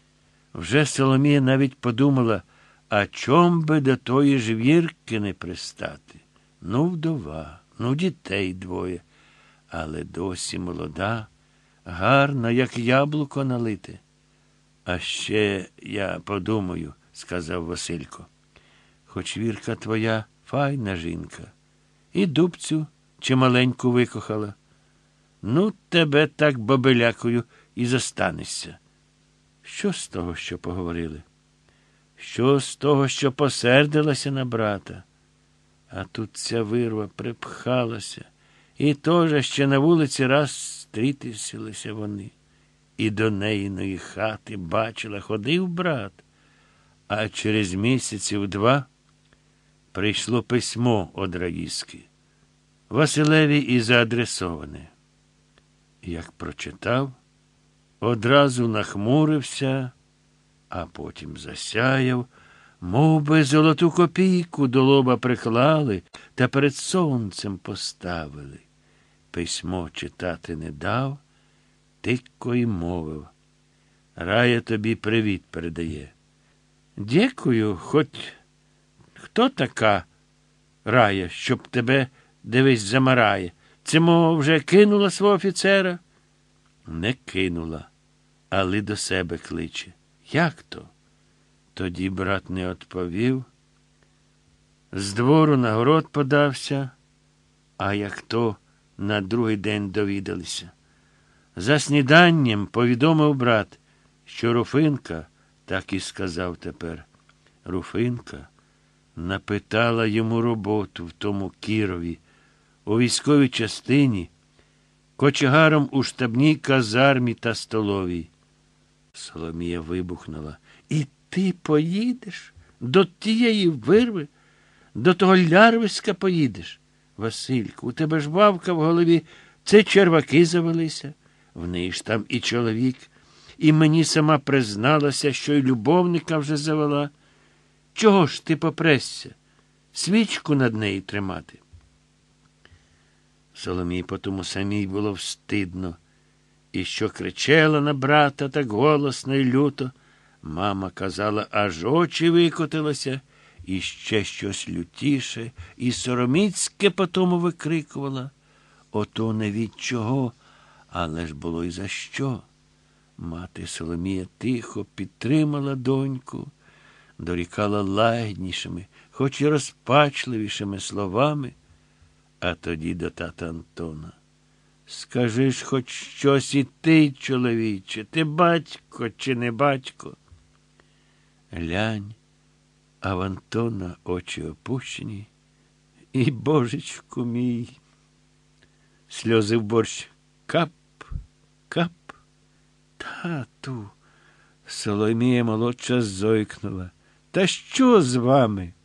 Вже Соломія навіть подумала, а чом би до тої ж Вірки не пристати? Ну, вдова, ну, дітей двоє, але досі молода, гарна, як яблуко налите. А ще я подумаю, сказав Василько, хоч Вірка твоя файна жінка, і дубцю чималеньку викохала. Ну, тебе так бабелякою і зостанешся. Що з того, що поговорили? Що з того, що посердилася на брата? А тут ця вирва припхалася, і теж ще на вулиці раз стрітилися вони. І до неїної хати, бачила, ходив брат. А через місяців два прийшло письмо од Раїски. Василеві і заадресоване. Як прочитав, одразу нахмурився, а потім засяяв, мов би золоту копійку до лоба приклали та перед сонцем поставили. Письмо читати не дав, тільки й мовив. Рая тобі привіт передає. Дякую, хоч хто така Рая, щоб тебе, дивись, замарає? Це, мов, вже кинула свого офіцера? Не кинула, але до себе кличе. Як то? Тоді брат не відповів. З двору на город подався, а як то на другий день довідалися. За сніданням повідомив брат, що Руфинка, так і сказав тепер, Руфинка напитала йому роботу в тому Кірові, у військовій частині, кочегаром у штабній казармі та столовій. Соломія вибухнула. І ти поїдеш? До тієї вирви? До того Лярвиська поїдеш? Васильку, у тебе ж бабка в голові, це черваки завелися. В неї ж там і чоловік, і мені сама призналася, що й любовника вже завела. Чого ж ти попресся? Свічку над нею тримати. Соломії потому самій було встидно. І що кричала на брата так голосно і люто, мама казала, аж очі викотилися, і ще щось лютіше, і сороміцьке потому викрикувала. Ото не від чого, але ж було й за що. Мати Соломія тихо підтримала доньку, дорікала лагіднішими, хоч і розпачливішими словами, а тоді до тата Антона. Скажи ж хоч щось і ти, чоловіче, ти батько чи не батько? Глянь, а в Антона очі опущені, і, божечку мій, сльози в борщ кап, кап. Тату, Соломія молодша зойкнула. Та що з вами?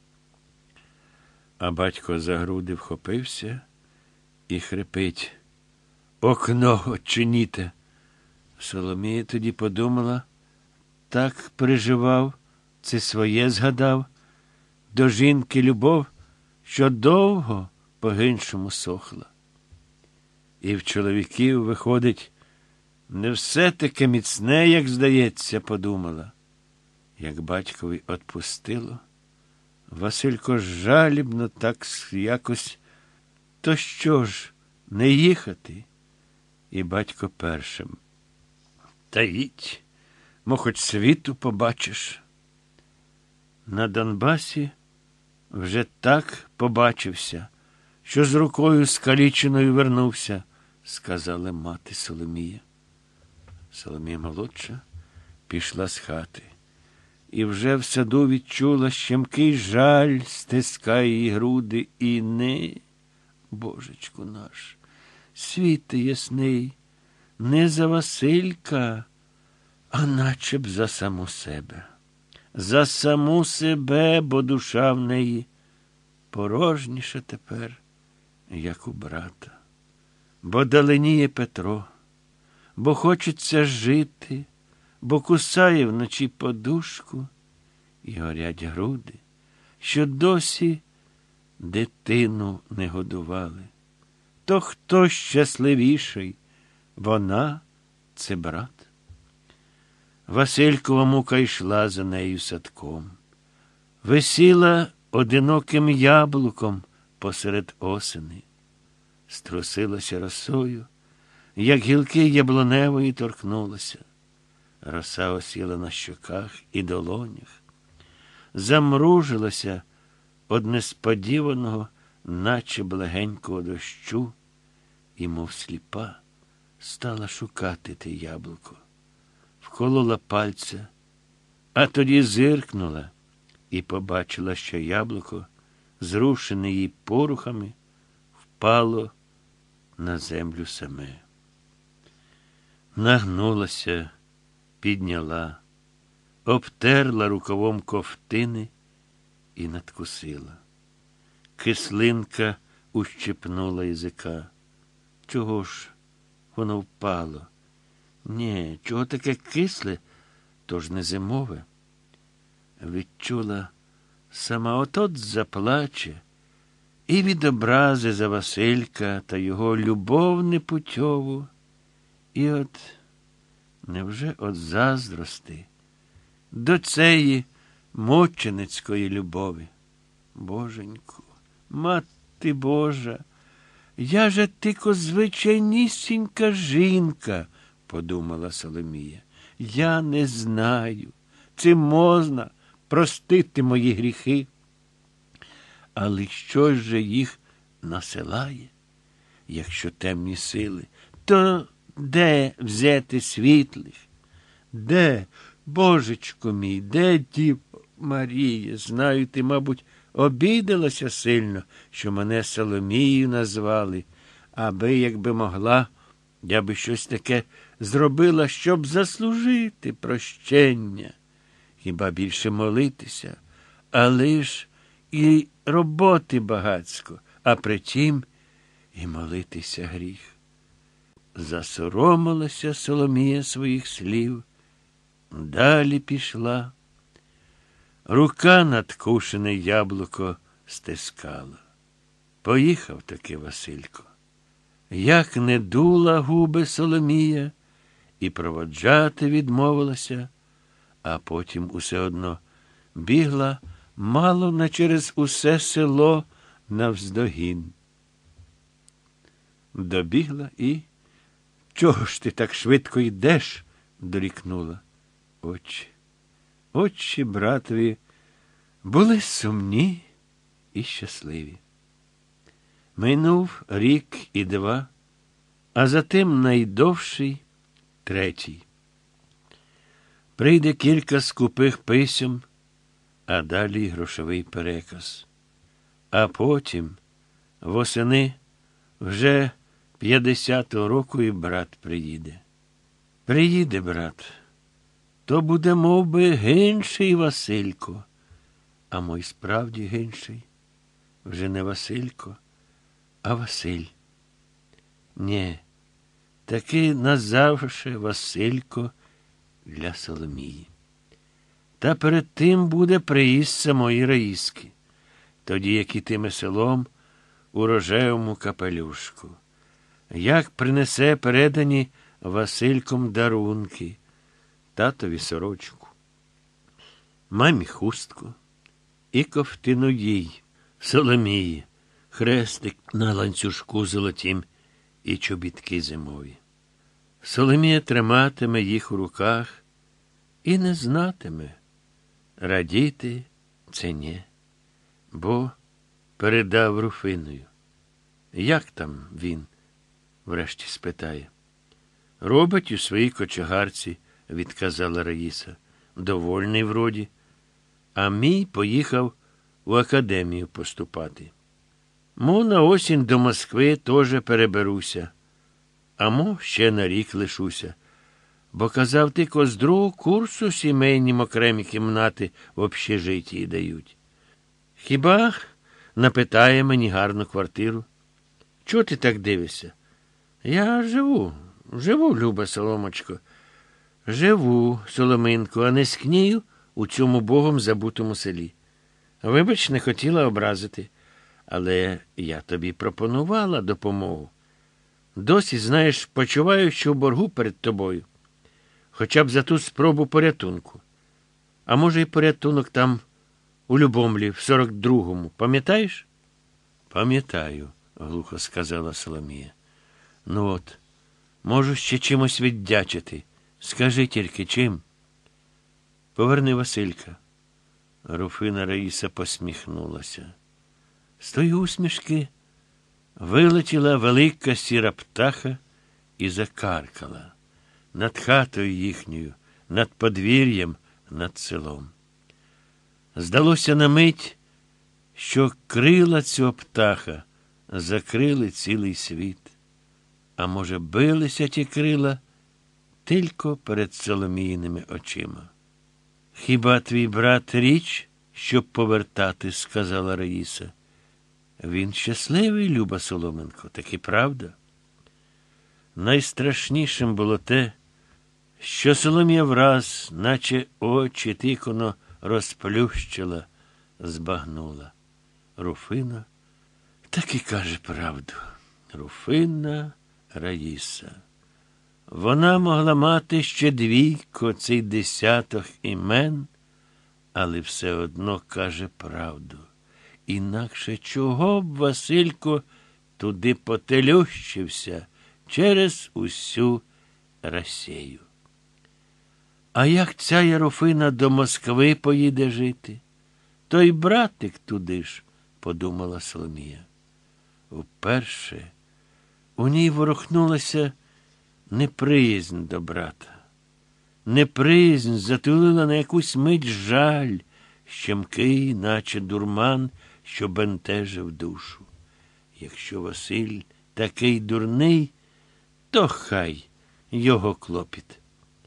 А батько за груди вхопився і хрипить. Окно очиніте. Соломія тоді подумала, так переживав, це своє згадав, до жінки любов, що довго по-гиншому сохла. І в чоловіків, виходить, не все таке міцне, як здається, подумала. Як батькові отпустило, Василько жалібно так якось, то що ж, не їхати? І батько першим. Та їдь, мо хоч світу побачиш. На Донбасі вже так побачився, що з рукою скаліченою вернувся, сказала мати Соломія. Соломія молодша пішла з хати. І вже в саду відчула щемкий жаль, стискає її груди, і не, божечку наш, світе ясний, не за Василька, а наче б за саму себе. За саму себе, бо душа в неї порожніша тепер, як у брата. Бо даленіє Петро, бо хочеться жити, бо кусає вночі подушку, і горять груди, що досі дитину не годували. То хто щасливіший? Вона – це брат. Василькова мука йшла за нею садком. Висіла одиноким яблуком посеред осени. Струсилася росою, як гілки яблуневої торкнулася. Роса осіла на щоках і долонях. Замружилася од несподіваного, наче б легенького дощу, і, мов сліпа, стала шукати те яблуко. Вколола пальця, а тоді зиркнула і побачила, що яблуко, зрушене її порухами, впало на землю саме. Нагнулася, підняла, обтерла рукавом ковтини і надкусила. Кислинка ущипнула язика. Чого ж воно впало? Ні, чого таке кисле, то ж не зимове. Відчула, сама от-от заплаче, і від образи за Василька та його любов непутьову, і от, невже от заздрости до цієї мученицької любові? Боженьку, мати Божа, я же тільки звичайнісінька жінка, подумала Соломія. Я не знаю, чи можна простити мої гріхи. Але що ж їх насилає, якщо темні сили? То де взяти світлих? Де, Божечко мій, де Діва Марія? Знаю, ти, мабуть, обідалася сильно, що мене Соломією назвали, аби, якби могла, я би щось таке зробила, щоб заслужити прощення. Хіба більше молитися? Але ж і роботи багацько, а притім і молитися гріх. Засоромилася Соломія своїх слів, далі пішла. Рука надкушене яблуко стискала. Поїхав таки Василько. Як не дула губи Соломія, і проводжати відмовилася, а потім усе одно бігла мало не через усе село навздогін. Добігла і, чого ж ти так швидко йдеш, дорікнула. Очі, очі братові були сумні і щасливі. Минув рік і два, а затим найдовший третій. Прийде кілька скупих письом, а далі грошовий переказ. А потім, восени, вже п'ятдесятого року і брат приїде. Приїде брат, то буде мов би гинший Василько. А мой справді гинший. Вже не Василько, а Василь. Нє, таки назавше Василько для Соломії. Та перед тим буде приїзд самої Раїски, тоді як ітиме селом у рожевому капелюшку. Як принесе передані Васильком дарунки, татові сорочку, мамі хустку і ковтину їй, Соломії, хрестик на ланцюжку золотім і чобітки зимові. Соломія триматиме їх у руках і не знатиме, радіти це ні, бо передав Руфиною. Як там він? Врешті спитає. Робить у своїй кочегарці, відказала Раїса. Довольний вроді. А мій поїхав у академію поступати. Мо на осінь до Москви теж переберуся. А мо ще на рік лишуся. Бо, казав, ти ко з другого курсу сімейнім окремі кімнати в общежитті дають. Хіба напитає мені гарну квартиру? Чого ти так дивишся? Я живу, живу, люба Соломочко. Живу, Соломинко, а не скнію у цьому богом забутому селі. Вибач, не хотіла образити, але я тобі пропонувала допомогу. Досі, знаєш, почуваю, що в боргу перед тобою. Хоча б за ту спробу порятунку. А може, і порятунок там у Любомлі в сорок другому. Пам'ятаєш? Пам'ятаю, глухо сказала Соломія. Ну от, можу ще чимось віддячити. Скажи тільки, чим? Поверни Василька. Руфина Раїса посміхнулася. З тої усмішки вилетіла велика сіра птаха і закаркала. Над хатою їхньою, над подвір'ям, над селом. Здалося на мить, що крила цього птаха закрили цілий світ. А може, билися ті крила тільки перед Соломіїними очима. Хіба твій брат річ, щоб повертати, сказала Раїса. Він щасливий, люба Соломенко, так і правда. Найстрашнішим було те, що Соломія враз, наче очі тиконо розплющила, збагнула. Руфина так і каже правду. Руфина Раїса. Вона могла мати ще двійко цей десяток імен, але все одно каже правду. Інакше чого б Василько туди потелющився через усю Росію. А як ця Яруфина до Москви поїде жити? То й братик туди ж, подумала Соломія. Вперше у ній ворухнулася неприязнь до брата. Неприязнь затулила на якусь мить жаль, щемкий, наче дурман, що бентежив душу. Якщо Василь такий дурний, то хай його клопіт.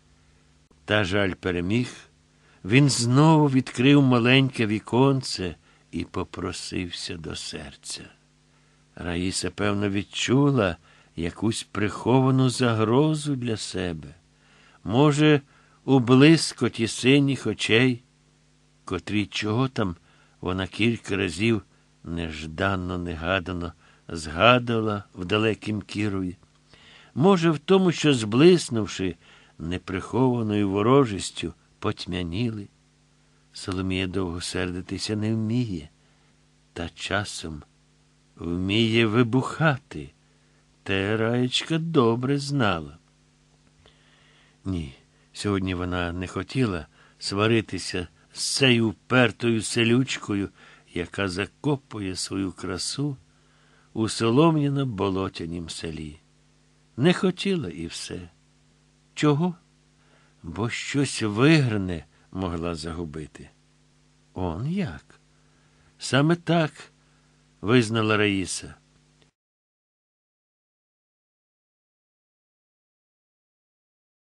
Та жаль переміг, він знову відкрив маленьке віконце і попросився до серця. Раїса, певно, відчула якусь приховану загрозу для себе. Може, у блискоті синіх очей, котрі чого там вона кілька разів нежданно-негадано згадувала в далекім Кірові. Може, в тому, що, зблиснувши неприхованою ворожістю, потьмяніли. Соломія довго сердитися не вміє, та часом вміє вибухати. Те Раєчка добре знала. Ні, Сьогодні вона не хотіла сваритися з цією упертою селючкою, яка закопує свою красу у солом'яно-болотянім селі. Не хотіла і все. Чого? Бо щось вигране могла загубити. Он як? Саме так визнала Раїса.